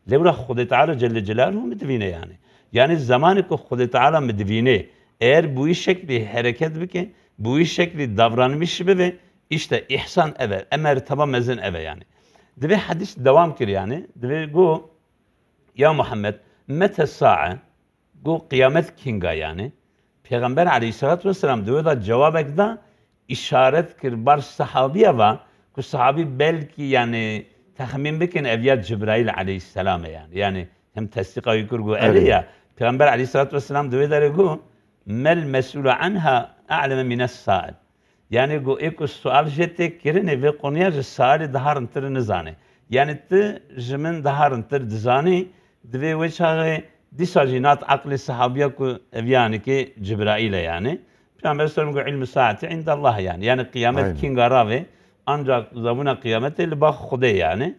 لورا خود تعالى جل جلاله مدفينه يعني زمانك خود تعالى مدفينه eğer bu iş şekli hareket bike bu iş şekli davranmış be işte ihsan eve emer tamam mezin eve yani. Dve hadis devam kir yani. Dve go ya Muhammed mete sa'a go kıyamet kinga yani. Peygamber aleyhissalatu vesselam diyor da cevabek da işaret kir bar sahabiye var. Ku sahabi belki yani tahmin bikin evya Cibrail aleyhisselam yani. Yani hem tasdika yukur go ele ya. Peygamber aleyhissalatu vesselam diyor da go mel mes'ulu anha a'leme mines sa'il. Yani go eko sual jette kirine ve konuya sa'ili daharıntır nizane. Yani te jimin daharıntır dizani dve veçağı disajinat akli sahabiya ku yani ki Cibrail'e yani. Peygamber sallallahu aleyhi ve sellem ilmi saati indallah yani. Yani kıyamet kinga ve ancak zamuna kıyamete li bak Xude yani.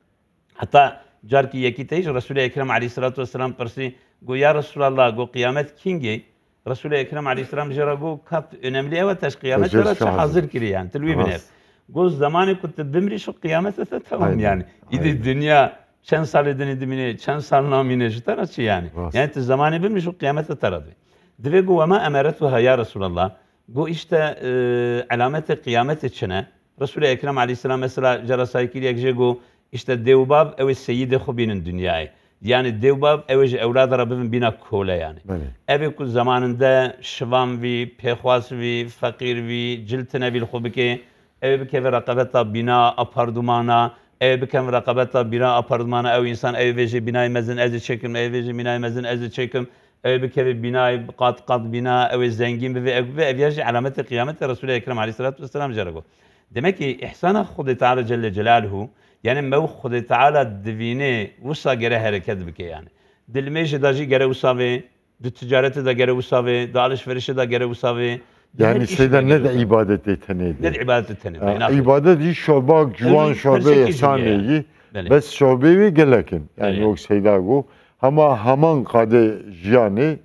Hatta jar ki yeki teyiş Resul-i Ekrem aleyhissalatu vesselam persi go ya Resulallah go kıyamet kingi Resul-i Ekrem aleyhisselam jara go kat önemli evet taş kıyamet jara hazır kiri yani. Tilvi biner. Go zamanı kutu bimri şu kıyamete tamam yani. İdi dünya çen saledini dimine çen salnamine jitaraçı yani. Yani te zamanı bimri şu kıyamete taradı. Dve go ama emaretuha ya Resulallah. Go işte alameti kıyamet içine Resul-i Ekrem aleyhisselam mesela jara saykili ekje go işte devbab ev seyyid-i khubinin dünyayı. Yani devbab evci evlad Rabbim bina kole yani. Evi ku zamanında şivan vi, pehvas vi, fakir vi, ciltine bil khubike, evi bike ve rakabeta bina apardumana, evi bike ve rakabeta bina apardumana, ev insan evi veci binayı mezin ezi çekim, evi veci binayı mezin ezi çekim, evi bike ve binayı kat bina, evi zengin ve ev yaji alameti kıyameti Resul-i Ekrem aleyhissalatu vesselam jarago. Demek ki ihsana Xude Teala Celle Celaluhu yani mev Xude Teala divine vusa gere hareket bike yani. Dilmeji daji gere usave, du ticareti de gere usave, da alışverişi de gere usave. Yani şeyden ne de ibadet etteneydi. Ne de ibadet etteneydi. İbadet iyi şobak, juan şobe, ihsaneyi. Bes şobevi gelekin. Yani yok şeyda go. Ama haman kade jiyane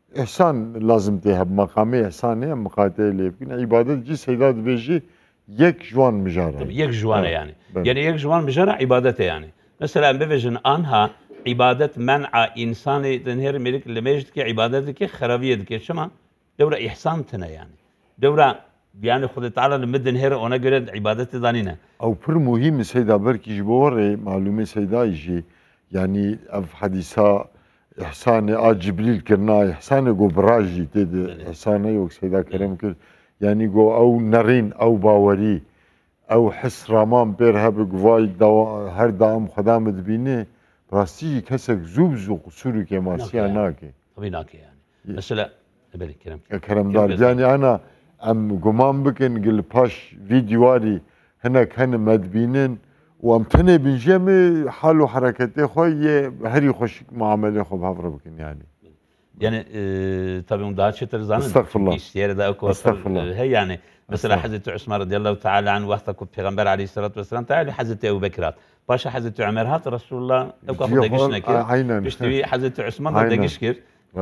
ihsan lazım diye makamı ihsaniye mukadele yapın. İbadet ci şeyda dveji yek juan mijara. Yek juan yani. Yani yek juan mijara ibadete yani. Mesela bevejin anha ibadet men'a insanı denher melik lemejid ki ibadeti ki xarabiyet ki şama devra ihsan tına yani. Devra yani Xude Teala limedin her ona göre ibadeti danine. Av pır muhim şeyda belki jbore malume şeyda işi yani ev hadisa ihsanı a Cibril kirna ihsanı go braji dedi. İhsanı yok şeyda kerem kir. Yani go او نرین او باوری او حس رامان بر هب گوای هر دام خدا مدبینه راستی کسک زوب زو قصوری که ماسیا ناکه tabii naki yani. Mesela böyle kerem dar yani ana am gumam bikin gil paş videoari henek hani medbinin و ام تنه بنجمه حال و حرکته خوی هری خوشک معامله خوب هفره بکن yani. Yani tabii onu daha çeter zanın. Estağfurullah. İstiyere daha oku. Estağfurullah. Yani mesela Hazreti Osman radıyallahu teala anh vakta Peygamber aleyhissalatu vesselam teala Hazreti Ebu Bekir Başa Hazreti Ömer hat Resulullah oku afı degişne ki. Aynen. İşte Hazreti Osman da degişkir.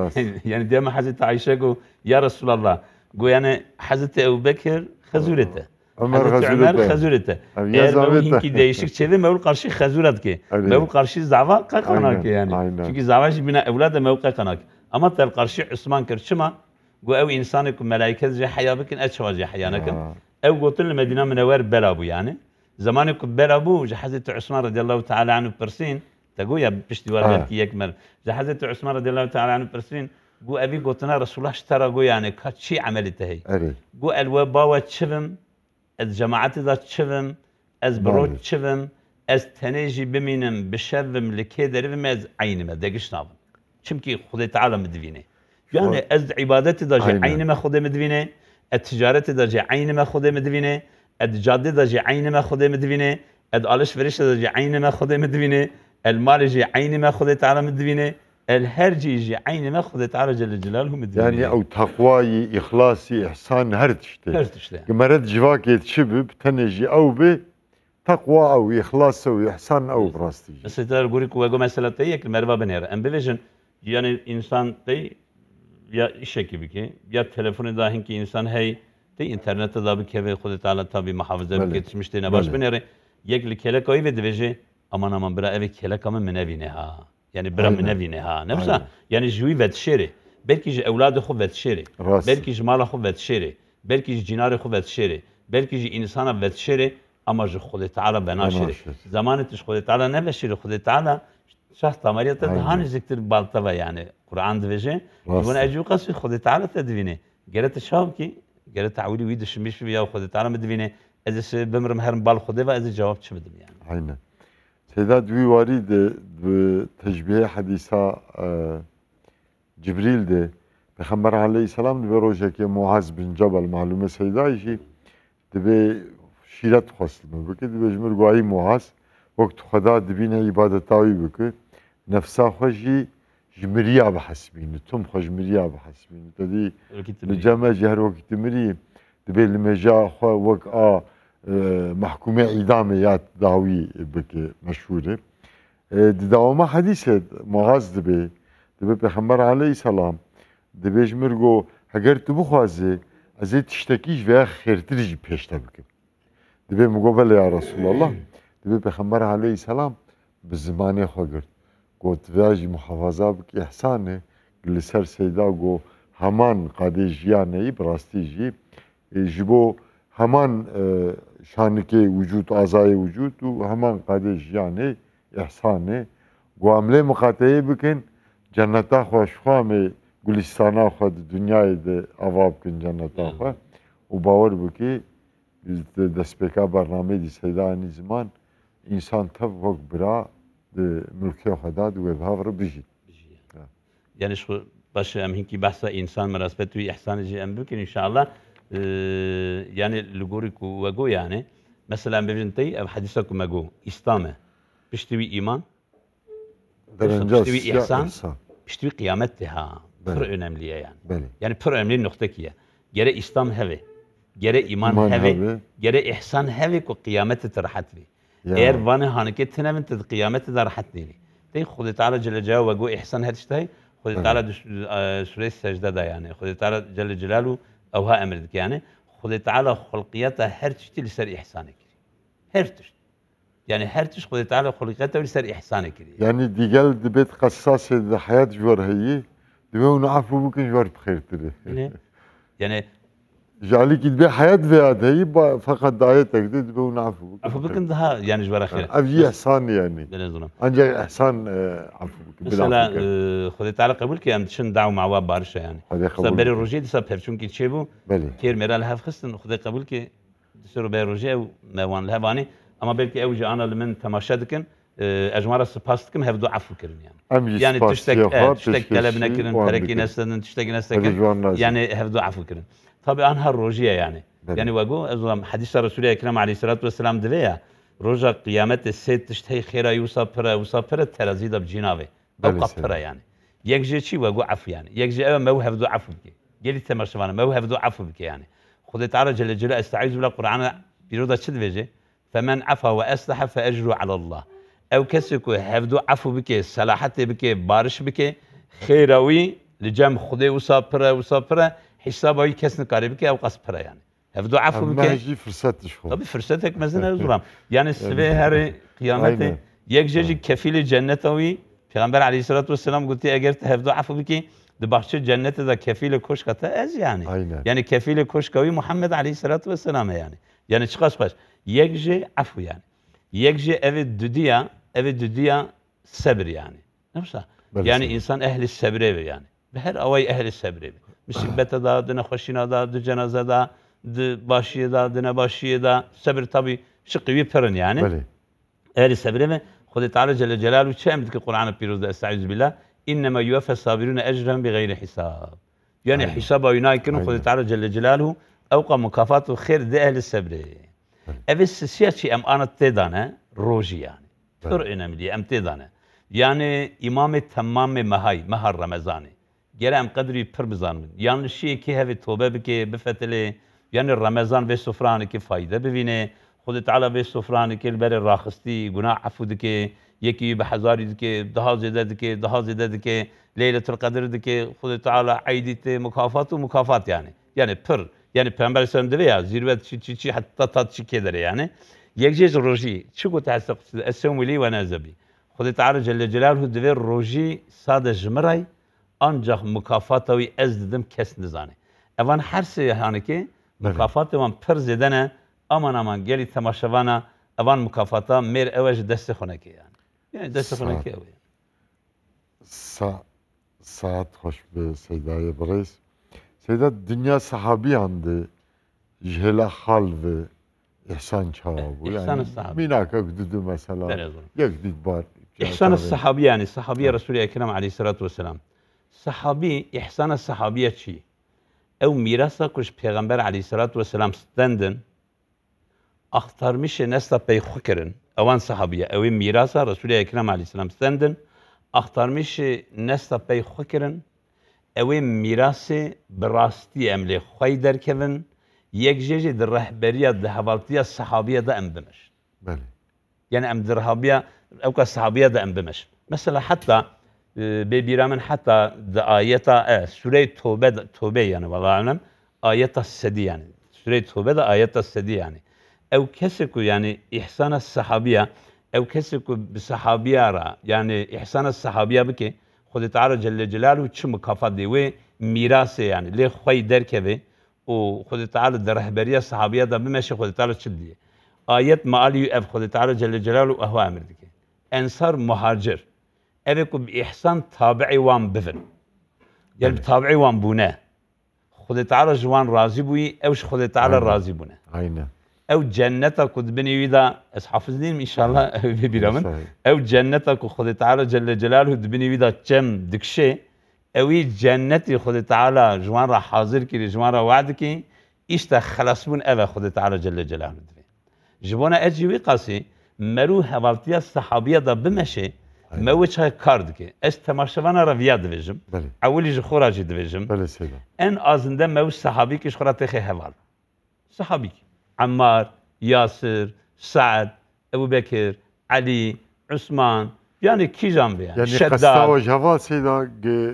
Yani diyeme Hazreti Ayşe go ya Resulallah. Go yani Hazreti Ebu Bekir hazurete. Hazreti Ömer hazurete. Eğer mevhinki değişik çevre mevul karşı hazuret ki. Mevul karşı zava kakana ki yani. Çünkü zava bina evlada mevul kakana ki. Ama tel karşı Osman kirçima go ev insanı ku melaike je haya bikin etşva je hayanakin ev gotul Medine Münevver bela bu yani zamanı ku bela bu je Hazreti Osman radıyallahu teala anhu persin tago ya pişti var belki yekmer je Hazreti Osman radıyallahu teala anhu persin go evi gotuna Resulullah ştara go yani kaçı ameli tehi go elve bawa çivim ez cemaati da çivim ez brot çivim ez teneji biminim bişevim likederim ez aynime degişnavım çünkü Xude Teala medvine. Yani ez ibadeti da je aynime Xude medvine, et ticareti da je aynime Xude medvine, et cadde da je aynime Xude medvine, et alışveriş da je aynime Xude medvine, el mali je aynime Xude Teala medvine, el herci je aynime Xude Teala Celle Celaluhu medvine. Yani o takvayı, ihlası, ihsan her tişte. Her tişte. Gemerek civak yetişibib teneji ev bi takva ev, ihlas ev, ihsan ev rastı. Mesela guri kuvvego mesela teyek merva benere. Em bevejin yani insan dey ya işe gibi ki ya telefonu dahin ki insan hey dey internette da bir keve Xude Teala tabi muhafaza etmişti ne baş benere yekli kele koy ve deveje اما برا اوی کلا کام منوینه ها یعنی برا منوینه ها نفسه یعنی جوی ودشره بلکه ج اولاد خو ودشره بلکه ج مال خو ودشره بلکه ج جنار خو ودشره بلکه ج انسان ودشره اما ج خود تعالی بناشره زمانتش خود تعالی نبشره خود تعالی شخص تمریت هان ذکر بالتا و یعنی قرآن دوجه و اجو قصی خود تعالی تدوینه گرت شاب کی گرت تعویلی ویدش میش بیا خود تعالی مدوینه از بمرم هرم بال خوده و از جواب چه بدم يعني عينه سيدات دوی وارد بتشبيه حديثا جبريل ده پیغمبر علیه السلام دبی روزه که معاذ بن جبل معلومه سیدایشی دبی شیرت خواست بکه دبی جمر گویی معاذ وقت خدا دبینه عبادتاوی بکه نفسا خوشی جمریا بحسبين تم خوش مريا بحسبين تدي الجامع جهر وقت مري دبي المجا خو وق محكومه اعداميات داوي بك مشهوره دوما حديثه معاذ دبي پیغمبر عليه السلام دبي جمرگو اگر تو بخوازه از تشتکیش و خیرتریج پیشته بکه دبي مقابل يا رسول الله دبي پیغمبر عليه السلام بزمانه خو گرت قلت واجي محافظة بك إحسانه اللي سر سيدا قو همان قادي جياني براستي جي جبو همان شانكي وجود أعضاء وجود وهمان قادي جياني إحسانه قو عملي مقاطعي بكن جنتا خوش خوامي قلستانا خو الدنيا دي أواب كن جنتا خو وباور بكي دسبكا برنامه دي سيدا عني زمان إنسان تف وقت برا ملكي خداد وبهاور بيجي يعني شو باش امهين كي بحث انسان مناسبته احسان جي ام بكن ان شاء الله يعني لغوريك وجو يعني مثلا بجنتي او حديثك ماجو اسلامه بيشتوي ايمان بيشتوي احسان بيشتوي قيامتها فرق önemli يعني يعني فرق önemli نقطه كيه gere اسلام هوي gere iman هوي gere ihsan هوي ko قيامت ترحت في اير وان هانكتنا من قيامت دار حتني تي خد تعالى جل جلاله وجو احسان هتشتهي خد تعالى سوره السجده ده يعني خد تعالى جل جلاله او ها امرك يعني خد تعالى خلقيته هرتشتي لسر احسانك هرتش يعني هرتش خد تعالى خلقيته لسر احسانك يعني دي قال بيت قصاص حياه جور هي دبي نعرفوا ممكن جور بخير تري يعني جعلك تبي حياة فيها هي فقط دعايتك دي تبي ونعرفوا عفوا بكن ده يعني جبر خير أبجي إحسان يعني أنجي إحسان عفوا مثلا خذ تعالى قبول كي أمتشن دعوا مع واب بارشة يعني سبري الرجيد سبب شون كي تشيبو كير ميرا لها خصن خذ قبول كي تسيروا بير الرجيد وموان لها باني أما بلكي أوجي أنا لمن تماشادكن أجمارة سباستكم هفدو عفو كرن يعني تشتك كلبنا كرن تركي نستن تشتك نستكن يعني هفدو عفو كرن طبعا هالروجيه يعني يعني وجو حديث الرسول الكريم عليه الصلاه والسلام دبيا روجا قيامت السيد تشتهي خيرا يوسفر ترازيد بجنابه او قفره يعني يكجي شي وجو عفو يعني يكجي موهب ذو عفو بك جلي تمشوانا موهب ذو عفو بك يعني خذ تعالى جل جلاله استعيذ بالله القران بيرودا شد بيجي فمن عفا واصلح فاجره على الله او كسكو هفدو عفو بك صلاحته بك بارش بك خيراوي لجم خذ وسافر حسابي كسن قريبك او قصبره يعني هفدو عفو بك ما يجي فرصتش خو طب فرصتك مثلا زرام يعني السبه هر قيامته يكجي كفيل جنتوي پیغمبر عليه الصلاه والسلام قلت اگر هفدو عفو بك دبخش جنت ذا كفيل كشكته از يعني كفيل كشكوي محمد عليه الصلاه والسلام يعني چقاش باش يكجي عفو يعني يكجي ev düdüya sabır yani نفسه يعني انسان اهل الصبر يعني بهر اوي اهل الصبر مصیبت دا دنه خوشینا دا د جنازه دا د باشیه دا دنه باشیه دا صبر tabi شقوي فرن يعني اهل الصبر خد تعالى جل جلاله چه امد که قرآن پیروز استعوذ بالله انما يوفى الصابرون اجرهم بغير حساب يعني حساب ويناي كانوا خد تعالى جل جلاله اوقع مكافات خير ده اهل الصبر اف سياسي ام انا تدانه روجي يعني فرق önemli ام تدانه يعني امام تمام مهر رمضاني گرم قدری پر بزنم یعنی شیء که هفت توبه بکه بفتله یعنی رمضان به سفرانی که فایده ببینه خود تعالی به سفرانی که بر راخستی گناه عفو دکه یکی به هزاری دکه ده زده دکه لیلة القدر دکه خود تعالی عیدیت مکافات يعني پر يعني پیامبر اسلام دیگه زیرت چی حتی تا چی که داره يكجيز روجي شو كنت عسق السوم لي وانا زبي خذ تعالى جل جلاله دفير روجي ساده جمري انجح مكافاتوي ازدم كس نزاني اوان حرسي هانكي مكافات وان پر زدنه امان گلی تماشاوانا اوان مكافاتا مير اوج دست خونكي يعني دست خونكي اوي ساعت خوش به سیدای بريس سیدا دنیا صحابی عنده جهلا حال و احسان چاو احسان الصحابي ميناك اقددو مثلا يقدد بار احسان الصحابي يعني الصحابي رسول اكرم عليه الصلاه والسلام صحابي احسان الصحابيه شي او میراثا کش پیغمبر علیه الصلاة والسلام ستندن اختار میشه نستا پیخو کرن اوان صحابیه اوی میراثا رسول اکرم علیه السلام ستندن اختار میشه نستا پیخو کرن اوی میراث براستی املی خوی در کن یک جیجی در رهبریت ده حوالتیه صحابیه ده ام بمش بله يعني ام در رهبیه او که صحابیه ده ام بمش مثلا حتى ببيرامن حتى آية سورة توبة يعني والله أعلم آية السدي يعني سورة توبة آية السدي يعني أو كسكو يعني إحسان الصحابية أو كسكو بصحابية را يعني إحسان الصحابية بكي خد تعالى جل جلاله شو مكافات دي وي ميراث يعني ليه خوي در كذا وخد تعالى در رهبرية الصحابية ده بمشي خد تعالى شديه آية ما قال خد تعالى جل جلاله أهو أمر دي أنصار مهاجر أبيكم بإحسان تابعي وان بفن يعني بتابعي وان بونه خذ تعالى جوان راضي بوي أوش خذ تعالى راضي بونه عينه أو جنتك بني ويدا حافظين إن شاء الله بيرامن أو جنتك خذ تعالى جل جلاله بني ويدا كم دكشة أوي جنتي خذ تعالى جوان را حاضر كي جوان را وعد كي إيش خلاص بون أبا خذ تعالى جل جلاله جبونا أجي وقاسي مرو هوالتيا الصحابية دا بمشي ما وجه هاي كارد كي اس تماشاوانا رفيا دفيجم اولي جو خوراجي دفيجم ان ازنده ما وش صحابي كي شخورا تخي هوال صحابي عمار ياسر سعد ابو بكر علي عثمان يعني كي جنبي يعني قصة وجهوال سيدا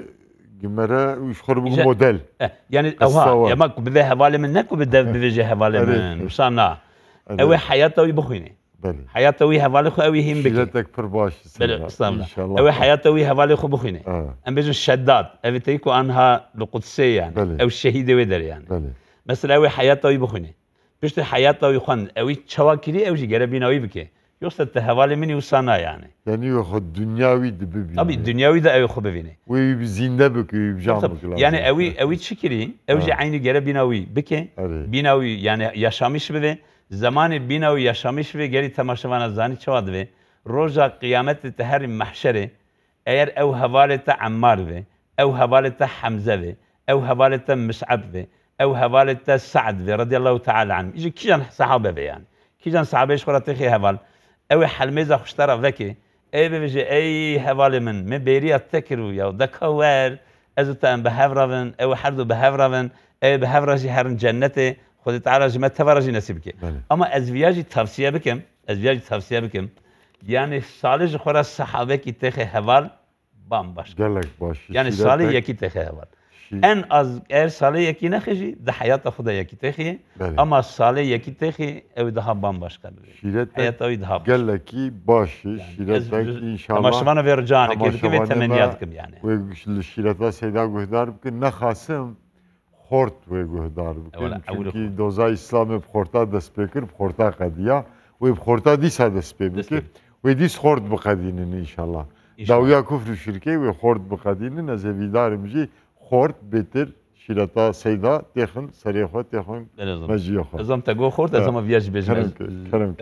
جمرة ويشخر بو موديل يعني اوها يا ماك بده هوالي منك وبده بيجي هوالي من وصلنا اوي حياته ويبخيني حياته وي هوالي خو اوي هيم بك شيلتك برباش ان شاء الله اوي حياته وي هوالي خو بخيني ام بيجو الشداد ابي تيكو انها القدسيه يعني او الشهيده ودر يعني مثلا اوي حياته وي بخيني بيشت حياته وي خن اوي تشواكري اوجي جربيناوي بك يوصل هوالي مني وصانا يعني ياخذ دنياوي دبيبي ابي دنياوي ده اوي خو ببيني وي بزينده بك بجامك يعني اوي تشكري اوجي عيني جربيناوي بك بيناوي يعني يشامش بده زمان بينا ويشامش في جري تماشاوانا زاني شواد في روجا قيامت تهر محشره اير او هوالة عمار في او هوالة حمزة في او هوالة مصعب في او هوالة سعد في رضي الله تعالى عنه يجي كيجان صحابه في يعني كيجان صحابه شخورا تخي هوال او حلميزا خشترا ذكي اي بيجي اي هوالة من بيريا تكرو يا دكوار ازتا بهفرافن او حردو بهفرافن اي بهفراجي هرن جنته خود تعالى جمع تفرجي نسيبك اما ازوياجي توصيه بكم يعني صالح خورا الصحابه كي تخي هوال بام باش قالك باش يعني صالح يكي تخي هوال ان از صالح يكي نخجي ده حياه خدا يكي تخي اما صالح يكي تخي او ده بام باش قال حياته ده قالك باش شيلتك ان شاء الله تماشانا بيرجعنا كيف تمنياتكم يعني والشيلتا سيدا قهدار بكن نخاسم خورت و گهدار بکن چونکی دوزای اسلام بخورتا دست بکر بخورتا قدیا و بخورتا دیسا دست بکر و دیس خورد بقدینن انشالله داویا کفر شرکه و خورد بقدینن از ویدارم جی خورد بهتر شیرتا سیدا تخن سریخو تخن مجیو خورد ازم تگو خورد ازم ویاج بجمز کرم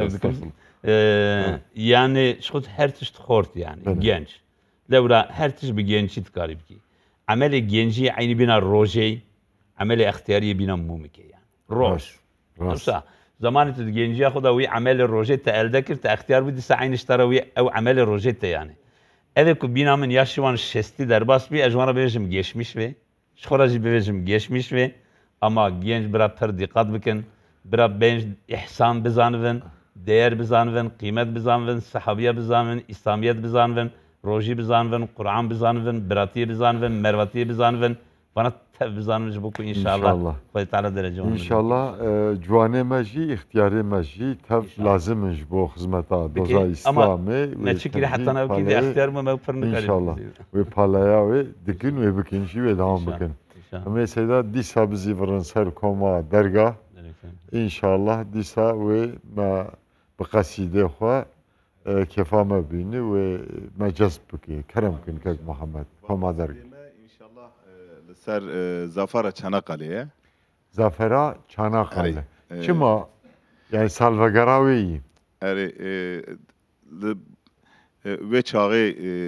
yani şut her çeşit خورد yani genç لورا her çeşit bir gençit garip ki ameli genci aynı bina roje عملية اختيارية بينا مومكي يعني روش صح زمان تتجنجي خذ وي عمل الروجيتا الذكر تاختيار بدي ساعين اشتراوي او عمل الروجيتا يعني اذا بينا من ياشوان شستي درباس بي اجوانا بيجم geçmiş ve شخراجي بيجم geçmiş ve ama genç برا تر دقت بكن برا بنج احسان بزانون değer بزانون قيمت بزانون صحابيه بزانون اسلاميت بزانون روجي بزانون قران بزانون براتي بزانون مرواتي بزانون وانا بزانم جبوكو ان شاء الله خدای تعالی درجه ان شاء الله جوانه ماجی اختیاری ماجی تف لازم جبو خدمتا دوزا اسلامي ما تشكري حتى انا كده اختيار ما بفرم ان شاء الله و پالایا و دکن و بکن شی و دام بکن اما سیدا دیسا بزی فرانسر کما درگاه ان شاء الله دیسا و ما بقصیده خو کفا ما بینه و ما جذب بکی کرم کن که محمد کما درگاه ان شاء الله سر زافر چناقله زافرا چناقله چما yani salvagarawi اره و چاقه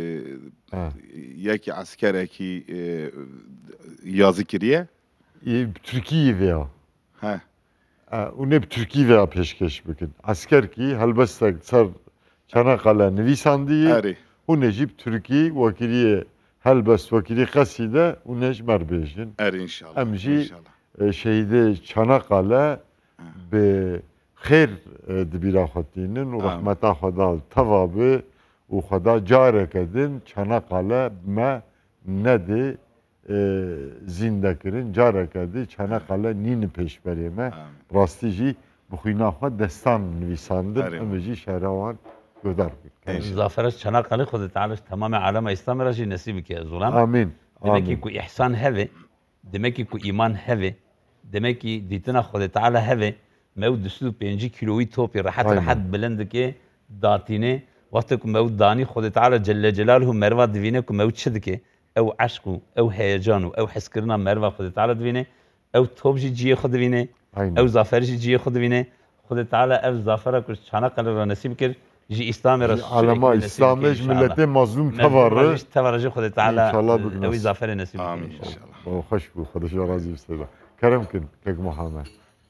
یکی عسکر کی yazı kiriye Türkiye veya ha o ne Türkiye veya peşkeş bükün asker ki helbestek sar Çanakkale Nisandiye o necip Türkiye vakiliye helbest vakili kaside o necmer bejin inşallah emji şeyde Çanakkale be خیر دبیرا خودینن و رحمت خدا توابه و خدا جاره کردن چناقله ما نده زنده کردن جاره کرده چناقله نین پیش بریمه راستی جی بخوینا خود دستان نویساندن امجی شهروان گذار بکن زافر چناقله خود تعالی تمام عالم اسلام را جی نصیب که ظلم آمین دمکی کو احسان هوه دمکی کو ایمان هوه دمکی دیتنا خود تعالی هوه مود 25 کیلویی توپی راحت بلند که داتینه وقتی که مود دانی خود تعالی جل جلاله مروا دوینه که مود شد که او عشق او هیجان او حس کردن مروا خود تعالی دوینه او توپ جی خود دوینه او زافر جی خود دوینه خود تعالی او زافر که چناقله را نصیب کرد جی اسلام را علما اسلامش ملت مظلوم توارج خود تعالی او زافر نصیب کرد ان شاء الله خوش بو خودش راضی است کرم کن که محمد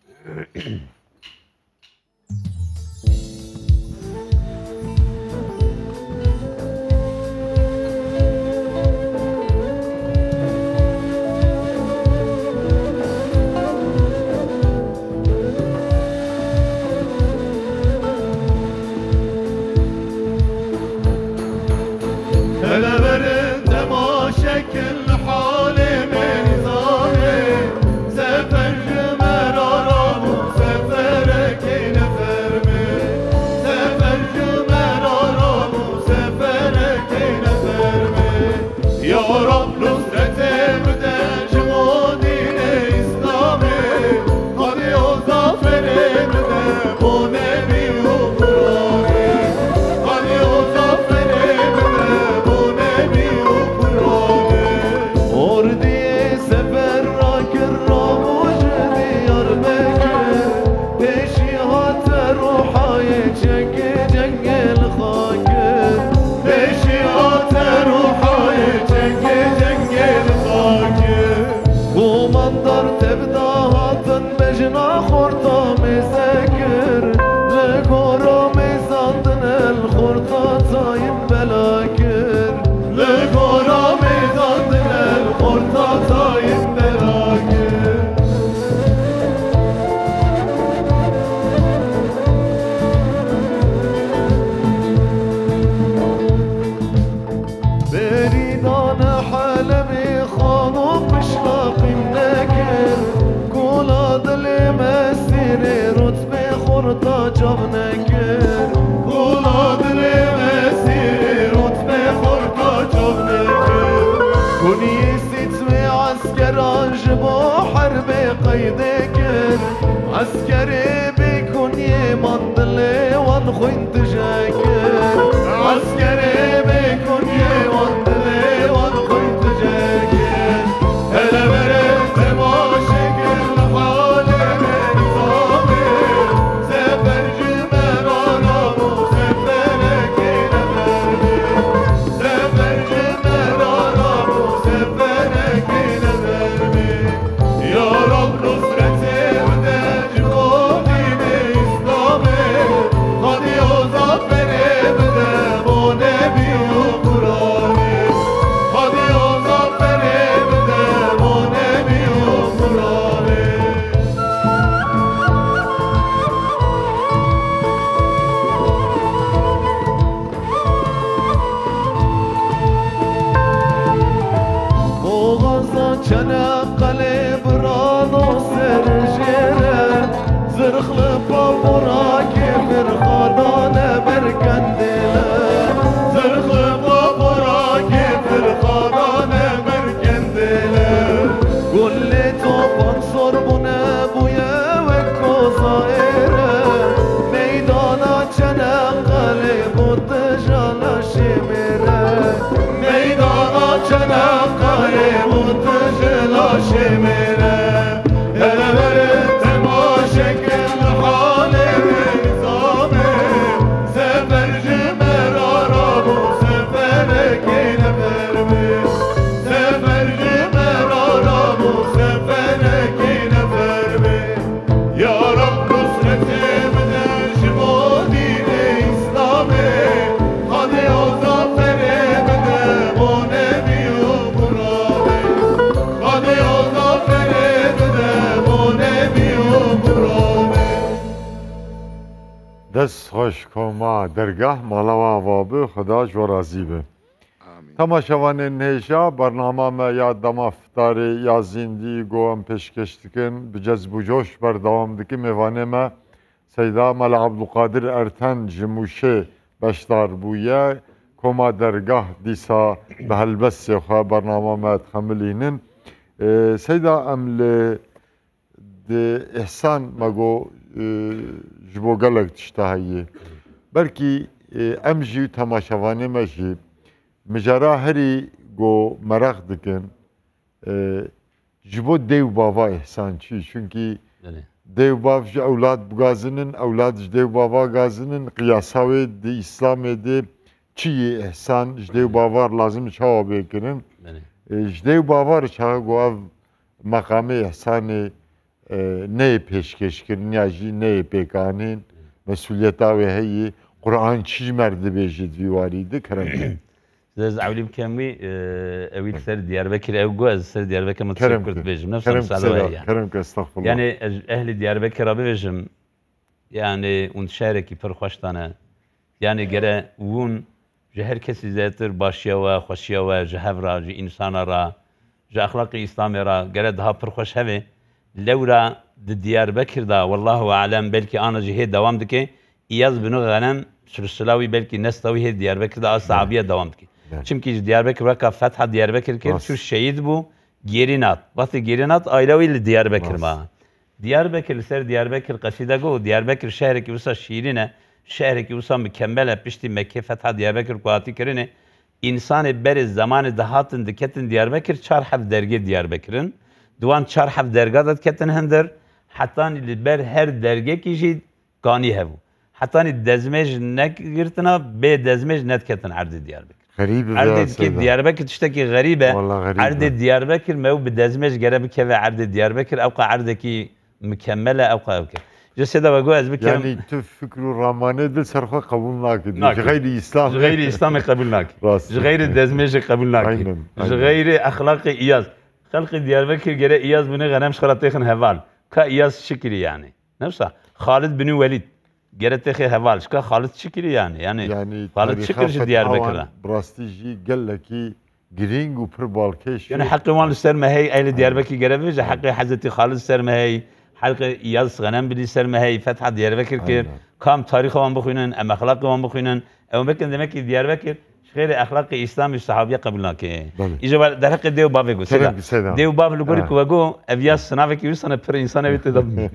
عسكري بيكون يمضلي وانخوين تجاكر عسكري بيكون يمضلي وانخوين تجاكر هلا برد ماشك الحالي من صامي سفر جمال عربو سفرك نبرمي سفر جمال عربو سفرك نبرمي يا رب نصرتي خدي وظفر ابدا بو نبي وقراني چنا قلب رانو سرجره زرخ لبابورا كبر خدانه بركندله زرخ لبابورا كبر خدانه بركندله كل توبان صربونه بويا وكوزائره ميدانا چنا قلب وتجانا شمره ميدانا چنا قلب وتجانا شمره هلا برد تماشك الحال بنظامه سفر جمر عربو سفرك نفرمي سفر جمر عربو سفرك نفرمي يا رب نصرتي من الجمودي الإسلامي قد يوظفر من ونبي ومرادي قد يوظفر من ونبي ومرادي دست خوش کما درگاه مالوا وابه خداش و راضی به آمین تماشاوان نهشا برنامه ما یا دما فتاری یا زندی گوام پیشکش دکن بجذب و جوش بردوام دکی میوانه ما سیدا مال عبدالقادر ارتن جموشه بشدار بویه کما درگاه دیسا به هلبس خواه برنامه ما تخملینن سیدا امل ده احسان مگو جبو گلک تشتهایه بلکی ام جی تماشاوانه ما جی مجرا هری گو مرق دکن جبو دیو بابا احسان چی چونکی دیو باب جی اولاد بگازنن اولاد جی دیو بابا گازنن قیاساوی دی اسلام دی چی احسان جی دیو بابا لازم چاوا بکنن جی دیو بابا چاوا گو اف مقام احسان نه پیشکش کردن یا جی نه پیکانین مسئولیت آوی هی قرآن چی مرد بیجید ویواریده کرم زز عولیم کمی اوید سر دیاربکر او گو از سر دیاربکر متصل کرد بیجم نفس مسئله يعني کرم که استغفرالله يعني اهل دیاربکر را بیجم يعني اون شهر کی پر خوشتانه يعني گره اون جهر کسی زیتر باشیا و خوشیا و جهر را جه انسان را جه اخلاق اسلام را گره ده پر خوش هوی لورا دیاربکر دا والله اعلم بلکه آن جهه دوام دکه ایاز بنو غنم سلسلاوی بلکه نستوی هی دیاربکر دا صحابیه دوام دکه چونکی دیاربکر وقت فتح دیاربکر کرد چون شهید بو گیرینات وقتی گیرینات ailevi دیاربکر ما دیاربکر سر دیاربکر قصیده گو دیاربکر شهر کی وسا شیرینه شهر کی وسا مکمل پشتی مکه فتح دیاربکر قواتی کرینه انسان بر زمان دهاتن دکتن دیاربکر چهار هفت درگه دیاربکرن دوان چهار هفت درگه داد کتن هندر حتی بر هر درگه کیشید کانی هفو حتی دزمج نگرتنا به دزمج ند کتن عرض دیاربکر غریبه عرض کی دیاربکر تشتکی غریبه عرض دیاربکر ما بدزمج جرب که عرض دیاربکر اوقع عرض کی مکمله اوقع اوقع جسده بگو از بکرم یعنی تو فکر و رامانه دل سرخوا قبول نکرد غیر اسلام غیر اسلام قبول نکرد غیر دزمج قبول نکرد غیر اخلاق ایاز خلق دیاربکر گره ایاز بنی غنم شخراتیخن هوال که ایاز شکلی يعني نفسه خالد بن ولید گره تخی هوالش که خالد شکلی يعني خالد شکرش دیاربکر براستیجی گلکی گرینگ و پر بالکش يعني حق وان السرمهي اهل دياربكر قربج حق حضرت خالد السرمهي حلق اياس غنم بلي سرمهي فتح دياربكر كير كام تاريخ وان بخوينن ام اخلاق وان بخوينن او ممكن دمك دياربكر غير اخلاق اسلام الصحابيه قبلنا كي اجا در حق ديو باب گو سدا ديو باب لغوري كوغو ابياس سنافك يوسن پر انسان بيت دم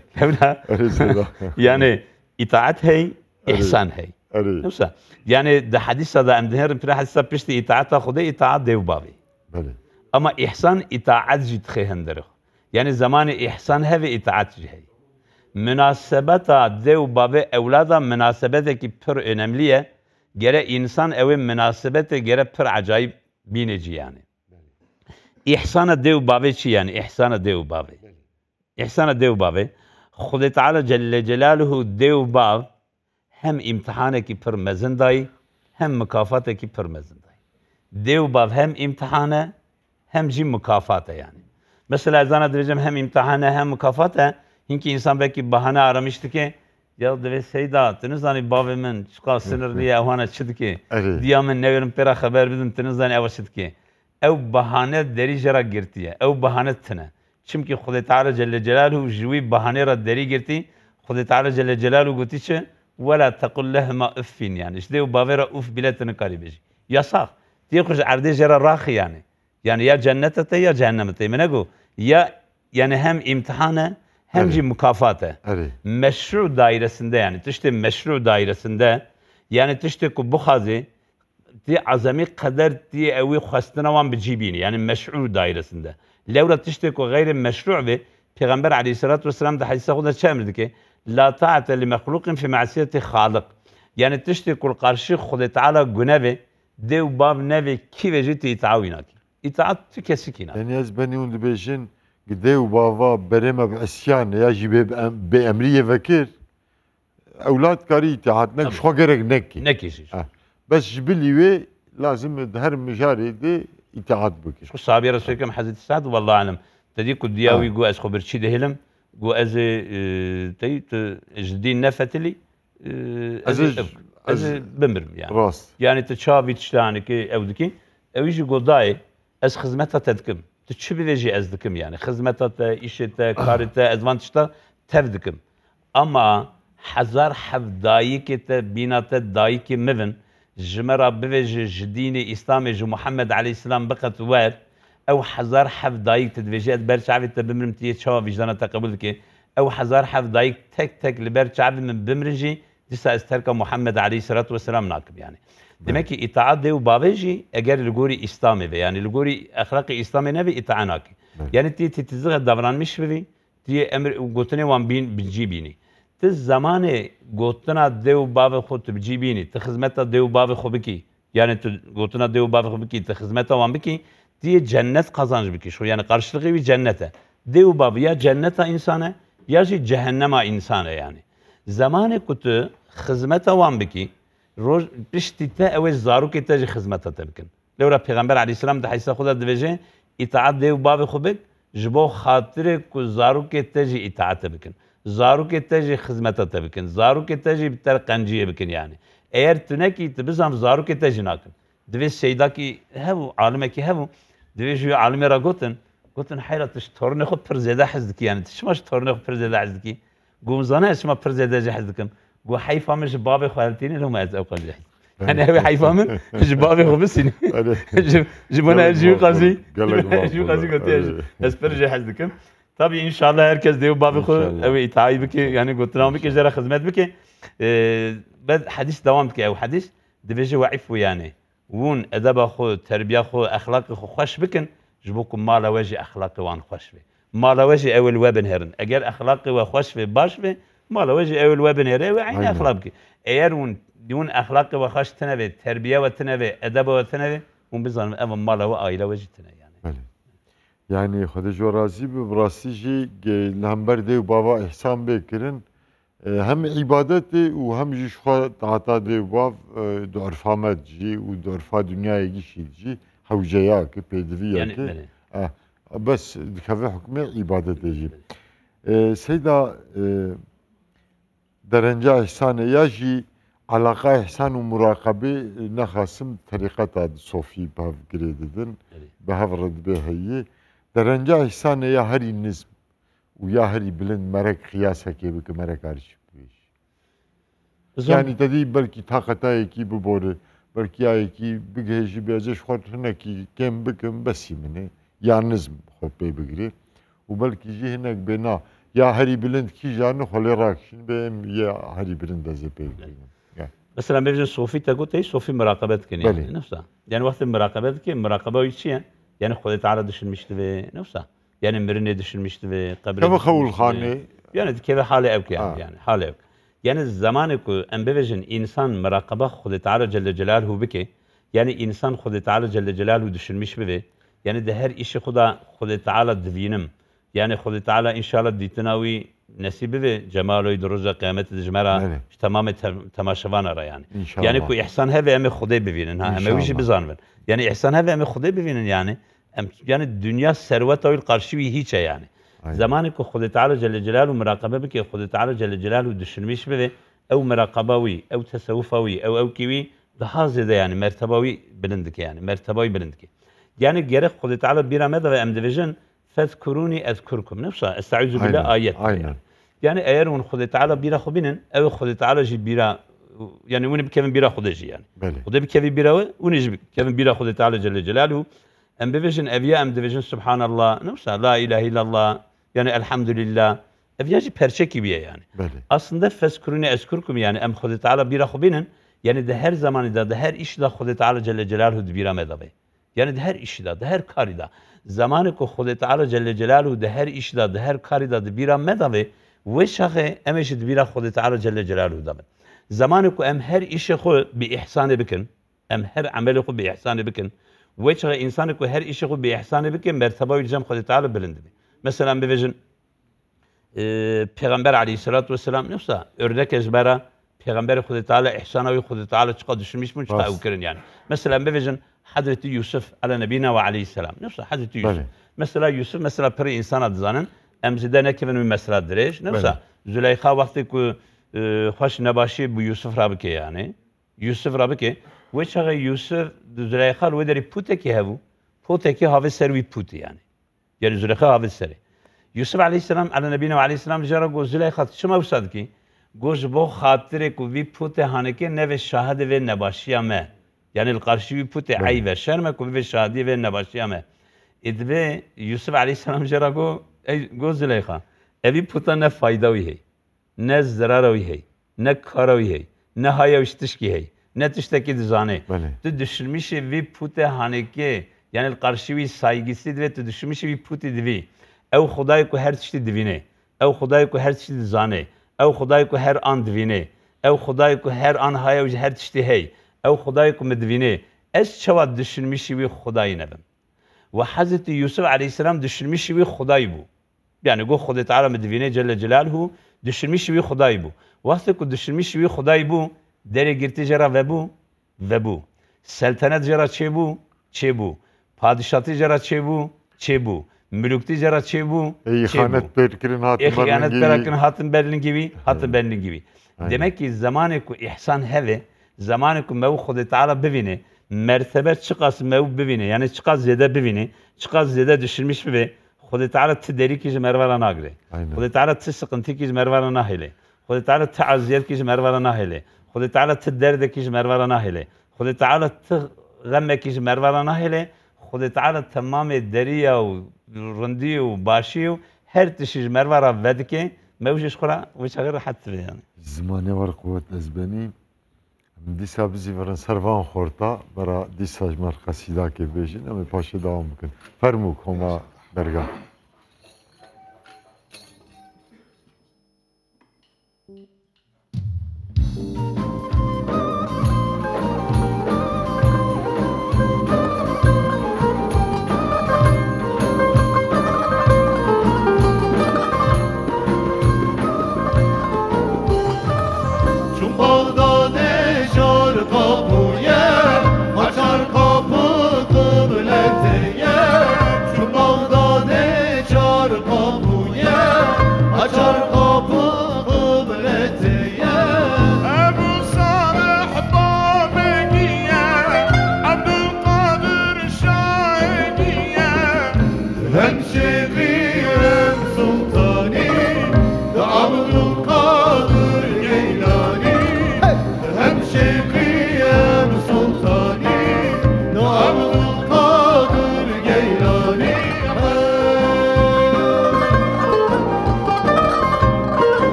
يعني اطاعت هي احسان هي نفسه يعني ده حديث هذا عند هر في حديث بيشتي اطاعت خدي اطاعت ديو بابي اما احسان اطاعت جد خهندره يعني زمان احسان هذه اطاعت جهي مناسبات ديو بابي اولادا مناسبات کی پر önemliye gere insan evi münasebete gere per acayip bineci yani. İhsana dev babe çi yani ihsana dev babe. İhsana dev babe. Xuda Teala Celle Celaluhu dev bab hem imtihane ki per mezindayı hem mükafata ki per mezindayı. Dev bab hem imtihane hem jim mükafata yani. Mesela zana diyeceğim hem imtihane hem mükafata. Hinki insan belki bahane aramıştı ki ya deve Seyda, tenizani babamın çıkan sınır diye avana çıktı ki, diyamın nevrim pera haber bildim tenizani avaşıdı ki, او بهانه دری جرا گرتیه او بهانه تنه چونکی خدا تعالی جل جلاله جوی بهانه را دری گرتی خدا تعالی جل جلاله گوتی چه ولا تقل لهما افین يعني ايش ديو بافيرا اوف بلاتنا قريب بيجي يا صح تيخرج عردي جرا راخي يعني يا جنتته يا جهنمته منقو يا يعني هم امتحانه hem Evet. mükafate. Evet. Meşru dairesinde yani tişte meşru dairesinde yani tişte ku bu hazi di azami kadar di evi khastına wan bicibini yani meşru dairesinde. Levra tişte ku gayri meşru ve Peygamber aleyhissalatu vesselam da hadise kuda çemirdi ki la ta'ate li mahlukin fi ma'siyeti khaliq. Yani tişte ku karşı Huda Teala günevi dev bab nevi ki veciti itaawinaki. İtaat tükesiki. Yani ez beni undu beşin gidev bava bereme bi isyan ya jibe be emriye vekir evlat kari itaat nek şo gerek neki. Nekisi. Bes jibili ve lazım her müjarede itaat bukir. شو صحابي رسول الله حضرت سعد والله اعلم تديك الدياوي جو اس خبر شي دهلم جو از تي جدين نفتلي از بمرم يعني راست يعني تشافي تشتاني كي اودكي او يجي قضاي از خدمتها تدكم تشبي بيجي ازدكم يعني خدمتها ايشتا كارتا ادفانتجتا تفدكم اما حزار حف دايك بينات دايك مفن جمرة بفج جديني إسلامي جو محمد عليه السلام بقت وار أو حزار حف دايك تدفجات بير شعبي تبمرم تيتشوا فيجدانا تقبلك أو حزار حف دايك تك لبير شعبي من بمرجي ديسا استركا محمد عليه الصلاة والسلام ناكب يعني دمكي إطاعات ديو بابيجي أجر لجوري إسلامي يعني لجوري أخلاقي إسلامي نبي إطاعناك يعني تي تزغ دبران مش بذي تي أمر وقتني وان بين بتجيبيني تز زمانه گوتنا دیو باب خود بجیبینی تخدمت دیو باب خود بکی yani گوتنا دیو باب خود بکی تخدمت وان بکی diye cennet kazanç biki şu yani karşılıklı bir cennete دیو bab ya cennete insana ya cehennema insana yani zamanı kutu hizmete وان biki روز piştite ev zaruk ete hizmete tebkin levra peygamber aleyhisselam da hadise xuda dveje itaat دیو bab خود bik jbo khatire ku zaruk ete itaat tebkin zaruk etaji hizmete tabikin, zaruk etaji bir ter kanciye bikin yani. Eğer tüneki tibizam zaruk etaji nakın. Dve seydaki hevu, alimeki hevu, dve şu alime ra gotin hayra tiş torne xo pirzede hazdiki yani. Tişmaş torne xo pirzede hazdiki. Gumzana esma pirzede hazdikim. Go hayfamış babı xaltini lo maz avqan jahi. Yani hevi hayfamın babı xo bisini. Jibana jiu qazi. Jiu qazi gotiya. Esperje hazdikim. Tabii inşallah herkes diyor babı evet itaat biki yani götüren biki jara hizmet biki bed hadis devam biki ev hadis dibece vaifu yani wun edaba xo terbiye xo ahlakı xo xoş bikin jbukum mala veji ahlakı wan xoş ve mala veji evvel webin herin eğer ahlakı ve xoş ve baş ve mala veji evvel webin here ve aynı ahlak biki eğer wun diyun ahlakı ve xoş tene ve terbiye ve tene ve edaba ve tene ve wun bizan ev mala ve aile veji tene yani Yani Xwedê razî bi birastî jî lehember dê û bava ihsan bêkirin hem îbadetê û hem jî xwe heta dê û bav di irfamet jî û di irfa dunyayê gîşî jî hewceyakê pêdiviyekê bes dikeve hukmê îbadetê jî seyda derenca ihsanê ya jî alaqa ihsan û muraqebê nexasim terîqeta sofî bav girê didin bi hev re dibe heyê Derenca ihsan ya heri nizm u ya heri bilind merek kıyaseke bike merek arşiv beş. Yani dedi belki takata ki bu bore belki ya ki bigeci bece şortuna ki kem bikim besimine ya nizm hoppe bigri u belki jihnek bena ya heri bilind ki janı xolerak şimdi benim ya heri bilind zepe. Mesela mevcut sofi tagut sofi murakabet kini yani nefsa. Yani vakti murakabet ki murakaba için yani Huda Teala düşünmüştü ve nefsa. Yani mirine düşünmüştü ve kabre. Keve kavulhane. Yani keve hale evk yani hale evk. Yani zamanı ku embevejin insan murakaba Huda Teala Celle Celaluhu bike. Yani insan Huda Teala Celle Celaluhu düşünmüş ve yani de her işi Huda Teala divinim. Yani Huda Teala inşallah ditinavi nasibi ve cemaluy duruza kıyamet cemara tamamı temaşavan ara yani. Yani ku ihsan heve eme Huda bivinin ha eme vişi bizanven. Yani ihsan heve eme Huda bivinin yani dünya servetoyl karşı bir hiçe yani. Zamanı ku Huda Teala Celle Celaluhu murakabe bike Huda Teala Celle Celaluhu düşünmüş ve ev murakabavi ev tasavvufavi ev kivi daha ziyade yani mertebavi bilindik yani mertebavi bilindik. يعني جرق خد تعالى بيرا ماذا وأم ديفيجن فاذكروني أذكركم نفسه استعوذ بالله آيات يعني أيرون خد تعالى بيرا خبينن أو خد تعالى جي بيرا يعني وين بكيفن بيرا خدجي يعني خد بكيفن بيرا ونجي كيفن بيرا خد تعالى جل جلاله أم ديفيجن أبيا أم ديفيجن سبحان الله نفسه لا إله إلا الله يعني الحمد لله أبيا جي برشكي بيه يعني أصلا فاذكروني أذكركم يعني أم خد تعالى بيرا خبينن يعني ده her zamanında da her işle Xuda Teala Celle Celaluhu bira medabe. Yani de her işle, de her karida. Zamanı ko Xuda Teala Celle Celaluhu de her işle, de her karida de bira medabe. Ve şahe emeşid bira Xuda Teala Celle Celaluhu da. Zamanı ko em her işe ko bi ihsanı bikin. Em her ameli ko bi ihsanı bikin. Ve şahe insanı ko her işe ko bi ihsanı bikin. Merteba yücem Xuda Teala bilindi. Mesela bir vecin Peygamber Aleyhisselatü Vesselam nefsa örnek ezbera Peygamber Xuda Teala ihsana ve Xuda Teala çıka düşünmüş mü çıka ukirin yani. Mesela bevejin Hazreti Yusuf ala nebina ve aleyhisselam. Nefsa Hazreti Yusuf. Mesela Yusuf mesela peri insan adı zanın. Emzide ne kevin bir mesela direş. Nefsa Züleyha vakti ku hoş nebaşi bu Yusuf rabike yani. Yusuf rabike. Ve çağı Yusuf Züleyha ve deri puteki hevu. Puteki havi servi puti yani. Yani Züleyha havi seri. Yusuf aleyhisselam ala nebina ve aleyhisselam jara go Züleyha çıma usadı ki गोश बो खातिर को भी पुते हाने के नवे शाहद वे नबाशिया में यानी القرشي भी पुते आई वे शर्म को भी शादी वे नबाशिया में इदवे यूसुफ अलैहिस्सलाम जरा गो ज़ुलेखा अभी पुता न फायदा हुई है न ज़रार हुई है न खरा हुई है न हाया उश्तिश की है न तश्तकी ज़ाने तो दुश्मनी से भी पुते हाने के यानी القرشي भी साइगिसी दवे तो दुश्मनी से भी पुते दवी أو खुदाई को हर चीज़ दवीने أو खुदाई को हर चीज़ ज़ाने أو خدای کو هر آن دوینه أو خدای کو هر آن های و هر چیزی هی أو خدای کو مدوینه از شواد دشمنیشی وی خدای نبم و حضرت یوسف علیه السلام دشمنیشی وی خدای بو يعني گو خدای تعالی مدوینه جل جلاله دشمنیشی وی خدای بو وقتی کو دشمنیشی وی خدای بو دری گرتی جرا و بو سلطنت جرا چه بو پادشاهی جرا چه بو mülükti jara çebu ihanet berkin hatın berlin gibi demek ki zamanı ku ihsan heve zamanı ku mev Xuda Teala bevine mertebe çıkas mev bevine yani çıkas zede bevine çıkas zede düşürmüş ve Xuda Teala tederi ki mervara nagre Xuda Teala sıkıntı ki mervara nahile Xuda Teala taaziyet ki mervara nahile Xuda Teala tederde ki mervara nahile Xuda Teala gemme ki mervara nahile Xuda Teala tamam deriya رندي وباشي هر تشيج مرورا بدكي ما وجهش خرا وش غير حتى يعني زماني ورقوت أزباني ديسا بزي فرن سرفان خورتا برا ديسا جمر قصيدة كي بيجين أمي باشي داوم بكن فرموك هما برقا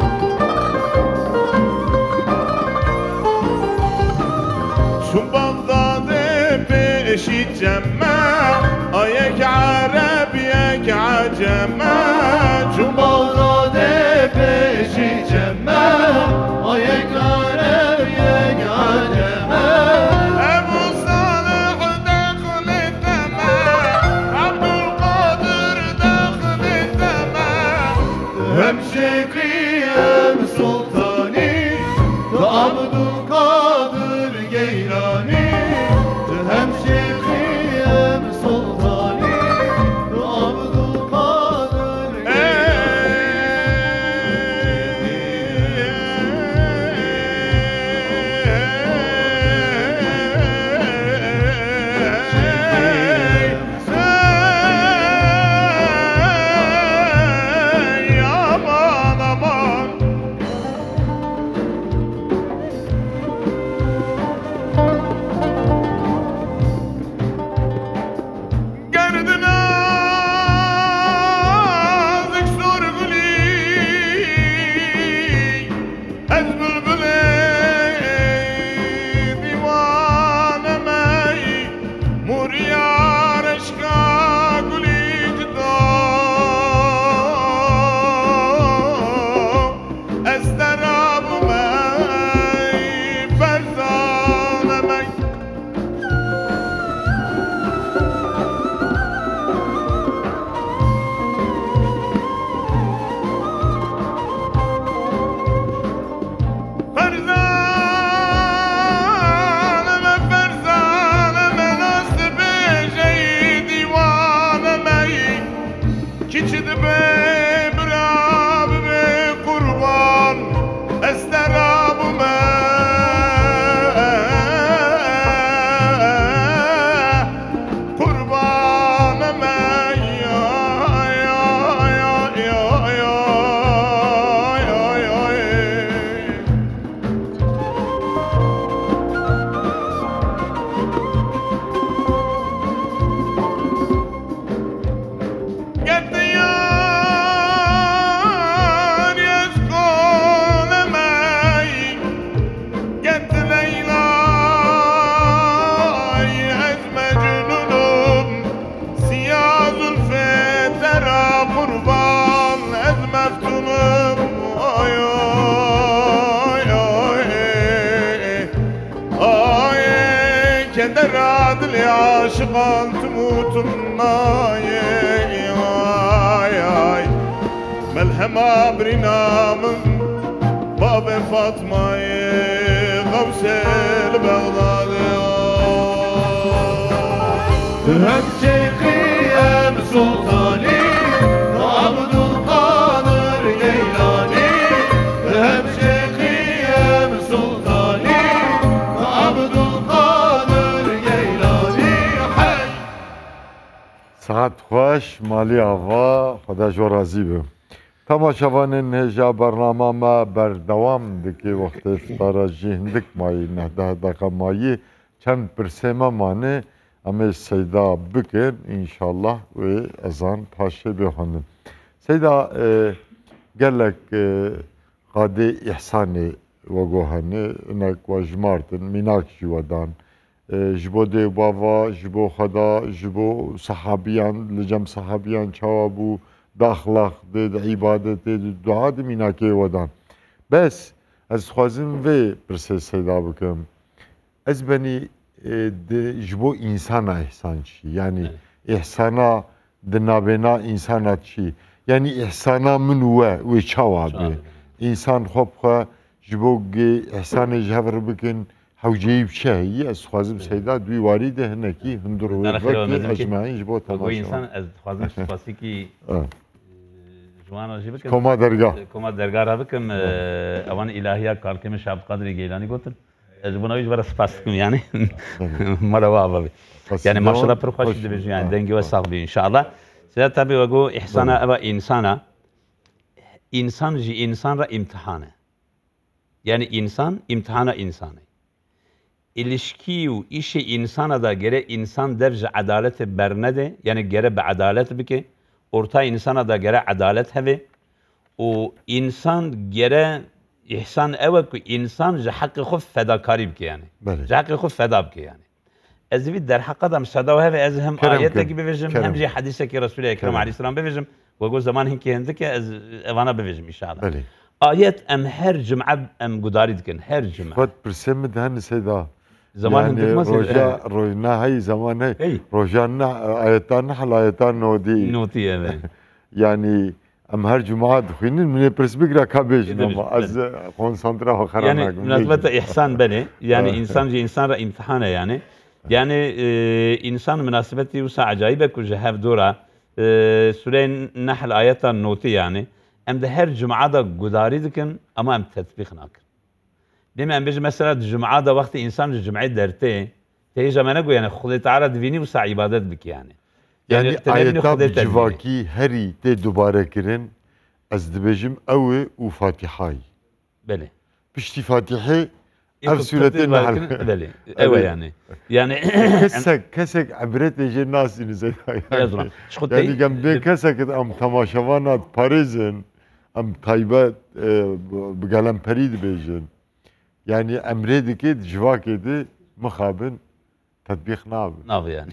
Şu bağda جدر عدل عاشقان تموتن ياي ملهمة برنا من باب فاطمة غوث البغداد هم شيخي ام سلطاني عبد القادر جيلاني هم شيخي ام سلطاني عبد القادر جيلاني حي ساعت خوش مالی آوا خدا جو راضی بم تماشاوان هجا برنامه ما بردوام دکی وقت افطار جهندک مایی نهده دقیقه مایی چند پرسیمه مانه اما سیدا بکن انشالله و ازان پاشه بخوندم سیدا گلک قاده احسانی وگوهنه انک واجمارتن میناک جوادان جبو دی بابا جبو خدا جبو صحابیان لجم صحابیان چوابو داخلق د عبادت د دعا د میناکی ودان بس از خوازم و پرسه سیدا بکم از بنی جبو انسان احسان چی یعنی احسانا د نابینا انسانا چی یعنی احسانا من و چوابه انسان خوب خواه جبو احسان جهور بکن حوجيب شهي از خوازم سيدا دوي وارده هنكي هندرو وقت اجمعين جبو تماشا انسان از خوازم سپاسی کی جوان راجی بکن كما درگاه را بکم اوان الهیه کارکم شعب قدر گیلانی گوتن از بناویش برای سپاس کن يعني مروا بابي يعني ما شاء الله برخوش دبيج يعني دنگي وساق ان شاء الله سيدا تابي وگو احسانا ابا انسان جي انسان را امتحانه يعني انسان امتحانه انسانه ilişki و işi insana da gere insan derece adalet bernede yani gere be adalet bike orta insana da gere adalet heve o insan gere ihsan evet ki insan je hakkı khuf fedakari bike yani je hakkı khuf feda bike yani ez bir der hakka da müsaade heve ez hem ayette gibi vejim hem je hadise ki Resul-i Ekrem aleyhisselam bevejim ve o zaman hinki hendike ez evana bevejim inşallah ayet em her cuma em gudari dikin her cuma خد برسمد هن سيدا زمان يعني روجنا هاي زمان هاي روجنا آيتان نحل آيتان نوتي evet. يعني ام هر جمعة دخينين من برسبيكرا كابيج نما از konsantre و خرانك يعني مناسبة إحسان بني يعني إنسان جي إنسان را امتحانه يعني إنسان مناسبتي وسع عجائبة كجهاف دورة سورة نحل آيتان نوتي يعني ام ده her cumada gudari dikin ama em tetbik nakin. Değil mi? Em biz mesela cumada vakti insan cuma'yı derte tehi zamana go yani Xuday Teala divini bu sa ibadet bik yani. Yani ayeta civaki heri te dubare kirin az dibejim evi u Fatiha'yı. Beli. Pişti Fatiha'yı ev suretin nahal. Beli. Evet yani. Yani kesek ibret ece nasini zeyda yani. Yani gem kesek am tamaşavanat Pariz'in am taybet bgalem perid bejin. Yani emredi ki civak edi mukhabin tatbik nabi yani.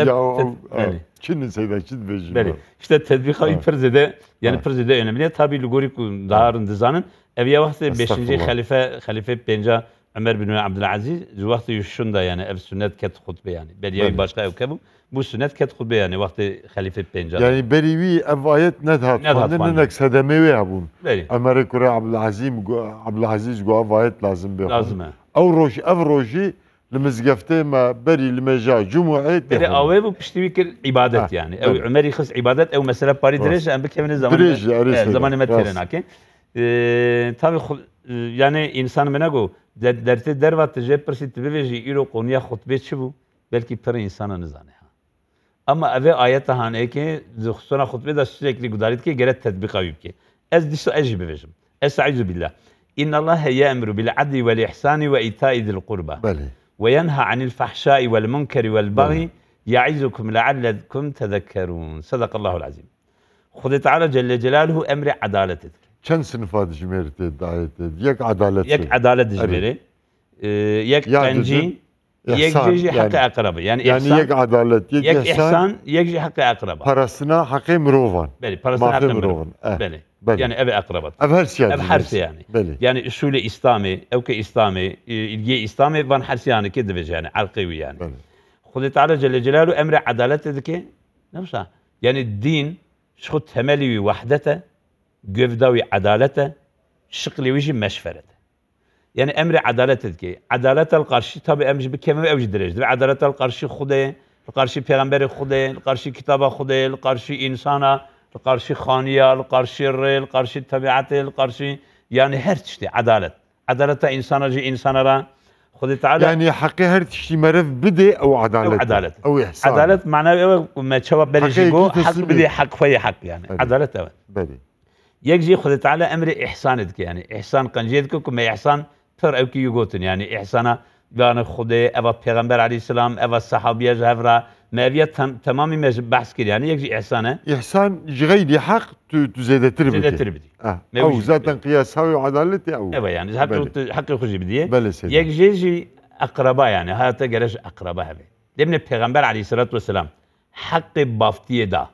Çin'in seyda Çin bejin. Beli. İşte tatbika perzede yani perzede önemli. Tabi lugorik dağarın dizanın eviye vakti 5. halife penca Ömer bin Abdülaziz vakti yuşunda yani ev sünnet ket hutbe yani. Beriye başka ev kebu bu sünnet ket hutbe yani vakti halife penca. Yani berivi ev ayet nedhat. Nenek sedemevi abun. Ömer kure Abdülaziz go ev ayet lazım be. Lazım. Ev roji limizgefte ma beri limeja cumu'e. Beri ave bu pişti bir ibadet yani. Ev Ömer yıkız ibadet ev mesela pari direj em bekemine zamanı metferen hakin. Tabi yani insan menago dertte dervat cep persit beveji ilo konuya hutbe çibu belki per insana nizane ha. Ama eve ayet hane ki sonra hutbe da sürekli gudarit ki geret tetbik ayıp ki. Ez disu ecib bevejim. Estaizu billah. İnna Allah ya'muru bil adli vel ihsani ve ita'i zil qurba. Ve yenha anil fahşai vel munkeri vel baghi ya'izukum la'allakum tezekkerun. Sadakallahul azim. Xuday Teala Celle Celaluhu emri adalet edir. Çend sınıfa cimriyet ayet. Yek adalet. Yek adalet cimri. Yek tenci. يجي حق أقرب يعني إحسان يك عدالة يك إحسان يجي حق أقرب برسنا حق مروفان بلي برسنا حق مروفان بلي يعني أبي أقربت أب هرسي أب حرس يعني بلي يعني أصول إسلامي أو كإسلامي يجي إسلامي بان حرس يعني كده بيجي يعني عرقي يعني بلي خذ تعالى جل جلاله أمر عدالته ذكي نفسه يعني الدين شخد تملي وحدته جفداوي عدالته شقلي ويجي مشفرته يعني أمر عدالته عدالة القرشي طبعا أمش بكم أوج درجة عدالة القرشي خده القرشي پیغمبر خده القرشي كتاب خده القرشي إنسانه القرشي خانية القرشي الري القرشي طبيعته القرشي يعني هر تشتي عدالة إنسان جي إنسان را خده تعالى يعني حقي هر تشتي مرف بدي أو عدالة أو إحسان عدالة معناه ما تشوف بريجيجو حق بدي حق في حق يعني عدالة بدي يجي خده تعالى أمر إحسانك يعني إحسان قنجيتك كما إحسان تر أو كي يقولون يعني إحسانا بان خده أبا پیغمبر عليه السلام أبا الصحابية جهفرا ما أبيا تمامي ما بحث كده يعني يجي إحسانه إحسان غير حق تزيد تربتي أو ذاتا قياساوي وعدالتي أو يعني حق خجي بديه بلي سيدي يجي أقرباء يعني هذا جرش أقرباء هذا لأن پیغمبر عليه الصلاة والسلام حق بافتية دا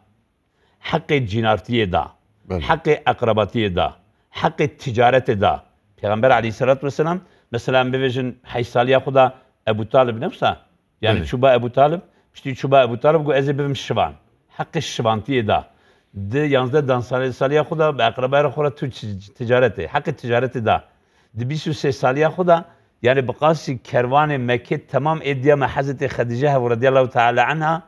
حق جنارتية دا حق أقرباتية دا حق التجارة دا پیغمبر علیه الصلاة والسلام مثلا ببیشن 8 سالی خدا ابو طالب نفسه يعني شو بقى ابو طالب بشتي شو بقى ابو طالب جو ازي بهم الشبان حق الشبانتيه ده يانزده دان سالی خدا باقربای خورا تو تجارته حق التجارة ده 23 سالی خدا يعني بقاسي كروان مكة تمام اديا حضرت خديجة رضي الله تعالى عنها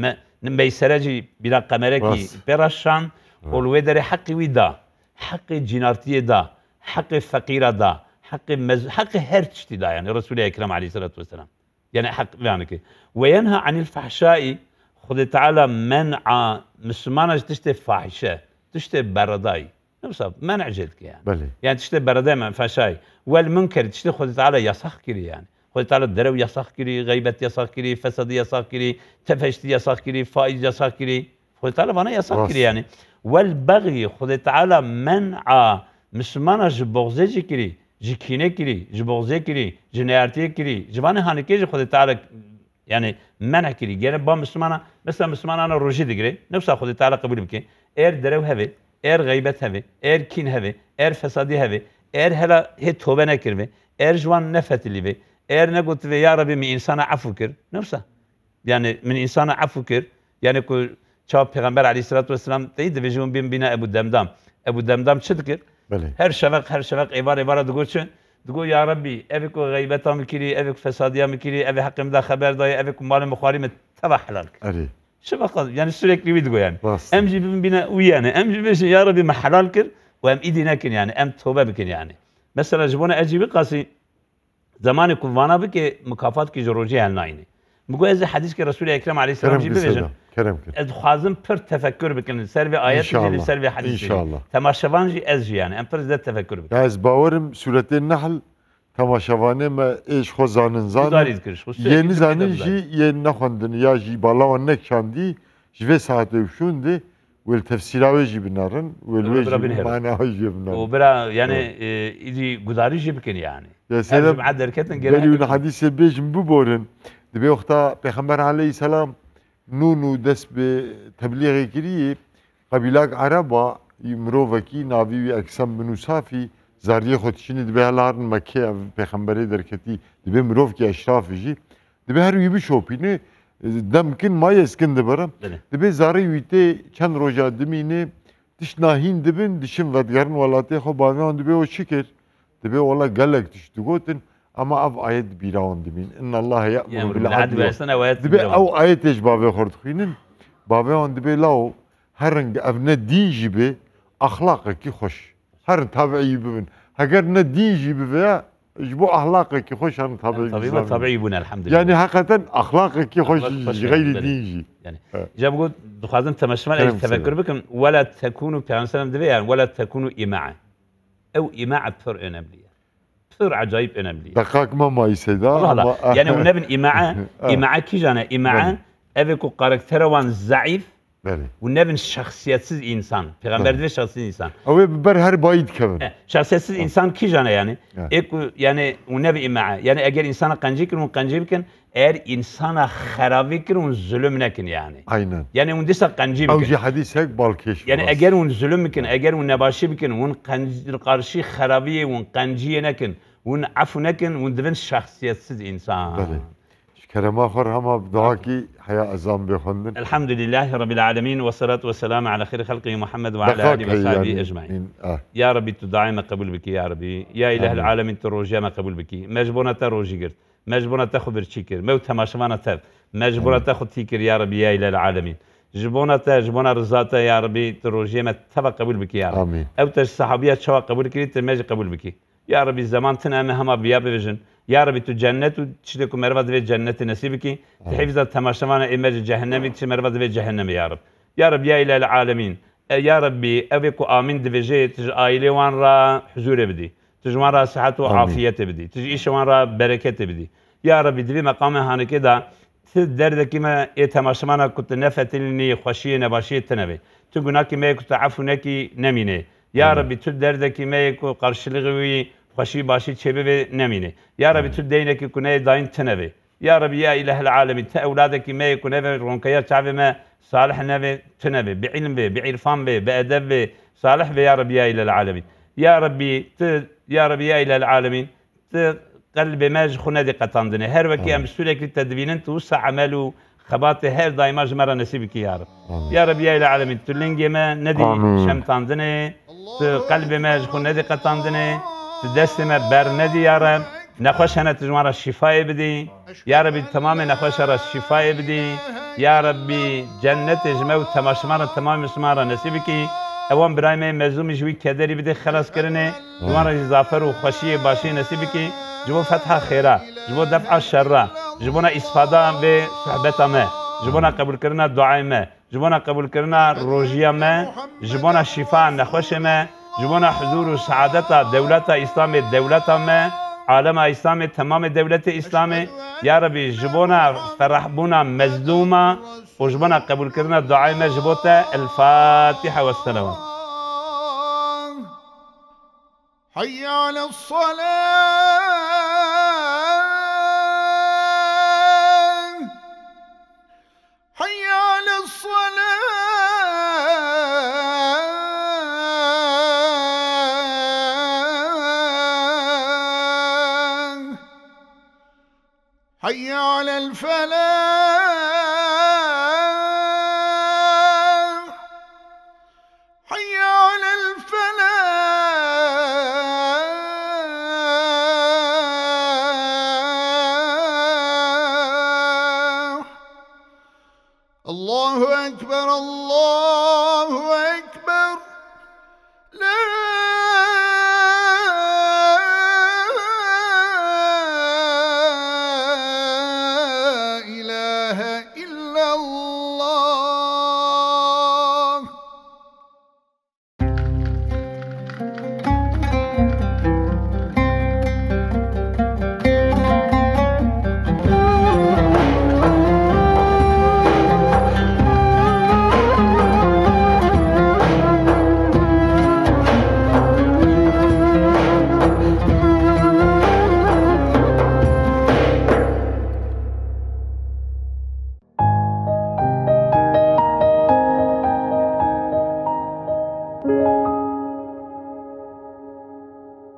ميسرجي بلا قمركي برشان والويدر حق ويدا حق جنارتيه ده حق الفقير ده حق هرتشتي ده يعني رسول الأكرم عليه الصلاة والسلام يعني حق يعني كي وينهى عن الفحشاء خذ تعالى منع مسلمانة تشتي فاحشة تشتي برداي نفسه منع جدك يعني بلي يعني تشتي برداي من فحشاء والمنكر تشتي خذ تعالى يسخ كري يعني خذ تعالى درو يسخ كري غيبة يسخ كري فساد يسخ كري تفشتي يسخ كري فائز يسخ كري خذ تعالى وانا يسخ كري يعني والبغي خذ تعالى منع مسلمان جبغزه جی کری جکینه کری جبغزه کری جنایتی کری جوانه هانیکه خود تعالی يعني منع كري يعني با مسلمانا مثلا مسلمانا روجي دغري نفس خود تعالى قبول بك اير درو هبه اير غيبت هبه اير كين هبه اير فسادي هبه اير هلا هي توبه نكربه اير جوان نفت اللي به اير نقول يا ربي من انسان عفو كر نفسه يعني من انسان عفو كر يعني كو شاب پیغمبر عليه الصلاه والسلام تيد بيجون بين ابو دمدم تشذكر هر شفق عباره تقول يا ربي ابيك غيبتها مكري ابيك فساديا مكري ابي حق مدا خبر داي ابيك مال مخارم تبع حلالك شفق يعني سوريكلي بيدقو يعني امجي بنا ويانا امجي بيش يا ربي ما حلال كر وام ايدي ناكن يعني ام توبه بكن يعني مثلا جبونا اجي بقاسي زمان كوانا بك مكافات كي جروجي هالنايني بقول اذا حديث كرسول اكرم عليه السلام جيب بيجن خازم پر تفكر بكن سر آيات جي سر حديث ان شاء الله تماشوان جي از يعني ام پر زاد تفكر بكن از باورم سوره النحل تماشوانه ما ايش خو زانن يني زانن جي ين نخوندن يا جي بالا نكشاندي جي ساعت وشوندي والتفسير جي بنارن والوجه معناها جي بنارن وبرا يعني يجي گزارش بكن يعني يا سلام بعد دركتن قالوا حديث بيجم ببورن دبي وقتا پیغمبر عليه السلام نونو دست به تبلیغ کریه قبیلات عربا مروفکی ناوی اکسم بنوسافی زاریه خودشینی دبی هلارن مکه پیغمبری درکتی دبی مروف کی اشراف جی دبی هر یبی شوپینه دمکن مای اسکن دبرم دبی زاری ویته چند روزا دمینه دش ناهین دبن دشم ودگرن ولاته خو بامیان دبی و شکر دبی والا گلک دشتو گوتن اما اف آيات بيراون دمين ان الله يأمر بالعدل دبي او آيات ايش بابي خورد خينن بابي هون دبي لاو هرن ابنا دين جيبي اخلاقك كي خوش هرن تابعي بمن هاجر ندين جيبي فيها جبو اخلاقك كي خوش هرن تابعي طبيعي بنا الحمد لله يعني حقيقة اخلاقك كي خوش غير دين جي يعني جاب قلت دخازن تمشمل تفكر بكم ولا تكونوا كان سلام دبي يعني ولا تكونوا إماعة او إماعة بفرق نبلي عجائب انا بلي دقاق ما يسيدا يعني ونبن إماعة إماعة كي جانا إماعة أبيكو قاركتر وان ضعيف ونبن şahsiyetsiz insan. Peygamber de şahsiyetsiz insan. Ama ber her bayit kevin. Şahsiyetsiz insan ki jana yani. Yani unebi ima'a. Yani eğer insana kancı kirin, kancı bikin, eğer insana harabi kirin, zulüm nekin yani. Aynen. Yani undisa kancı bikin. Avcı hadisek balkeş. Yani eğer un zulüm bikin, eğer un nebaşi bikin, un karşı harabiye, un kancıye nekin, un afu nekin, un devin şahsiyetsiz insan. كلام آخر هم دعاكي حياة أزام بخندن. الحمد لله رب العالمين والصلاة والسلام على خير خلقه محمد وعلى آله وصحبه يعني أجمعين. يا ربي تدعي ما قبول بك يا ربي، يا إله العالمين تروجي ما قبول بك، مجبورنا تروجي قرت، مجبورنا تاخذ برشيكر، موت تماشوانا تاب، مجبورنا تاخذ تيكر يا ربي يا إله العالمين. جبونا رزاتا يا ربي تروجي ما تبا قبول بك يا رب. آمين. أو تج صحابيات شوا قبول كريت المجد قبول بك. يا ربي الزمان تنام هما بيا بفجن. يا ربي تجنت وتشتكوا مرفض في جنة نسيبك تحفظ تماشوانا إمج جهنمي تش مرفض في جهنم يا رب يا رب يا إله العالمين يا ربي أبيكو آمين دفجي تج آيلي وان را حضور بدي تج وان را صحة وعافية بدي تج إيش وان را بركة بدي يا ربي دفي مقام هاني كده تدرد كما تماشوانا كنت نفتلني خشية نباشية تنبي تقولنا كما كنت عفونك نمينه يا ربي تدرد كما يكو قرشلغوي خوشی باشی چه به نمینه یا ربی تو دینه که کنه داین تنبه یا ربی یا اله العالمین تا اولادك ما يكون رونكيا شعب ما صالح نبي تنبه بعلم به بعرفان به بأدب به صالح به يا ربي يا اله العالمين يا ربي يا ربي يا اله العالمين قلب ماج خنا دي قطاندنه هر وكي ام سورك التدوين توسع عمله خبات هر دايما جمره نصيبك يا رب يا رب يا اله العالمين تلنجي ما ندي شمتاندنه قلب ماج خنا دي قطاندنه دست ما بر ندی یا رب نخوش هنه تجمع را شفای بدی یا ربی تمام نخوش را شفای بدی یا ربی جنت جمع و تماشما را تمام مسلمان را نصیب کی اوان برای من مزوم جوی کدری بده خلاص کرنه جوان را زافر و خوشی باشی نصیب کی جبو فتح خیره جبو دفع شره جبونا استفاده به صحبت ما جبونا قبول کرنا دعای ما جبونا قبول کرنا روجیا ما جبونا شفا نخوش ما جبونا حضور و سعادت دولت اسلام دولت ما عالم اسلام تمام دولت اسلام یا ربی جبونا فرح بونا مظلومه و جبونا قبول کرنا دعای ما جبوتا الفاتحه والسلام حي على الصلاة حي على الصلاة حي على الفلاح حي على الفلاح الله أكبر الله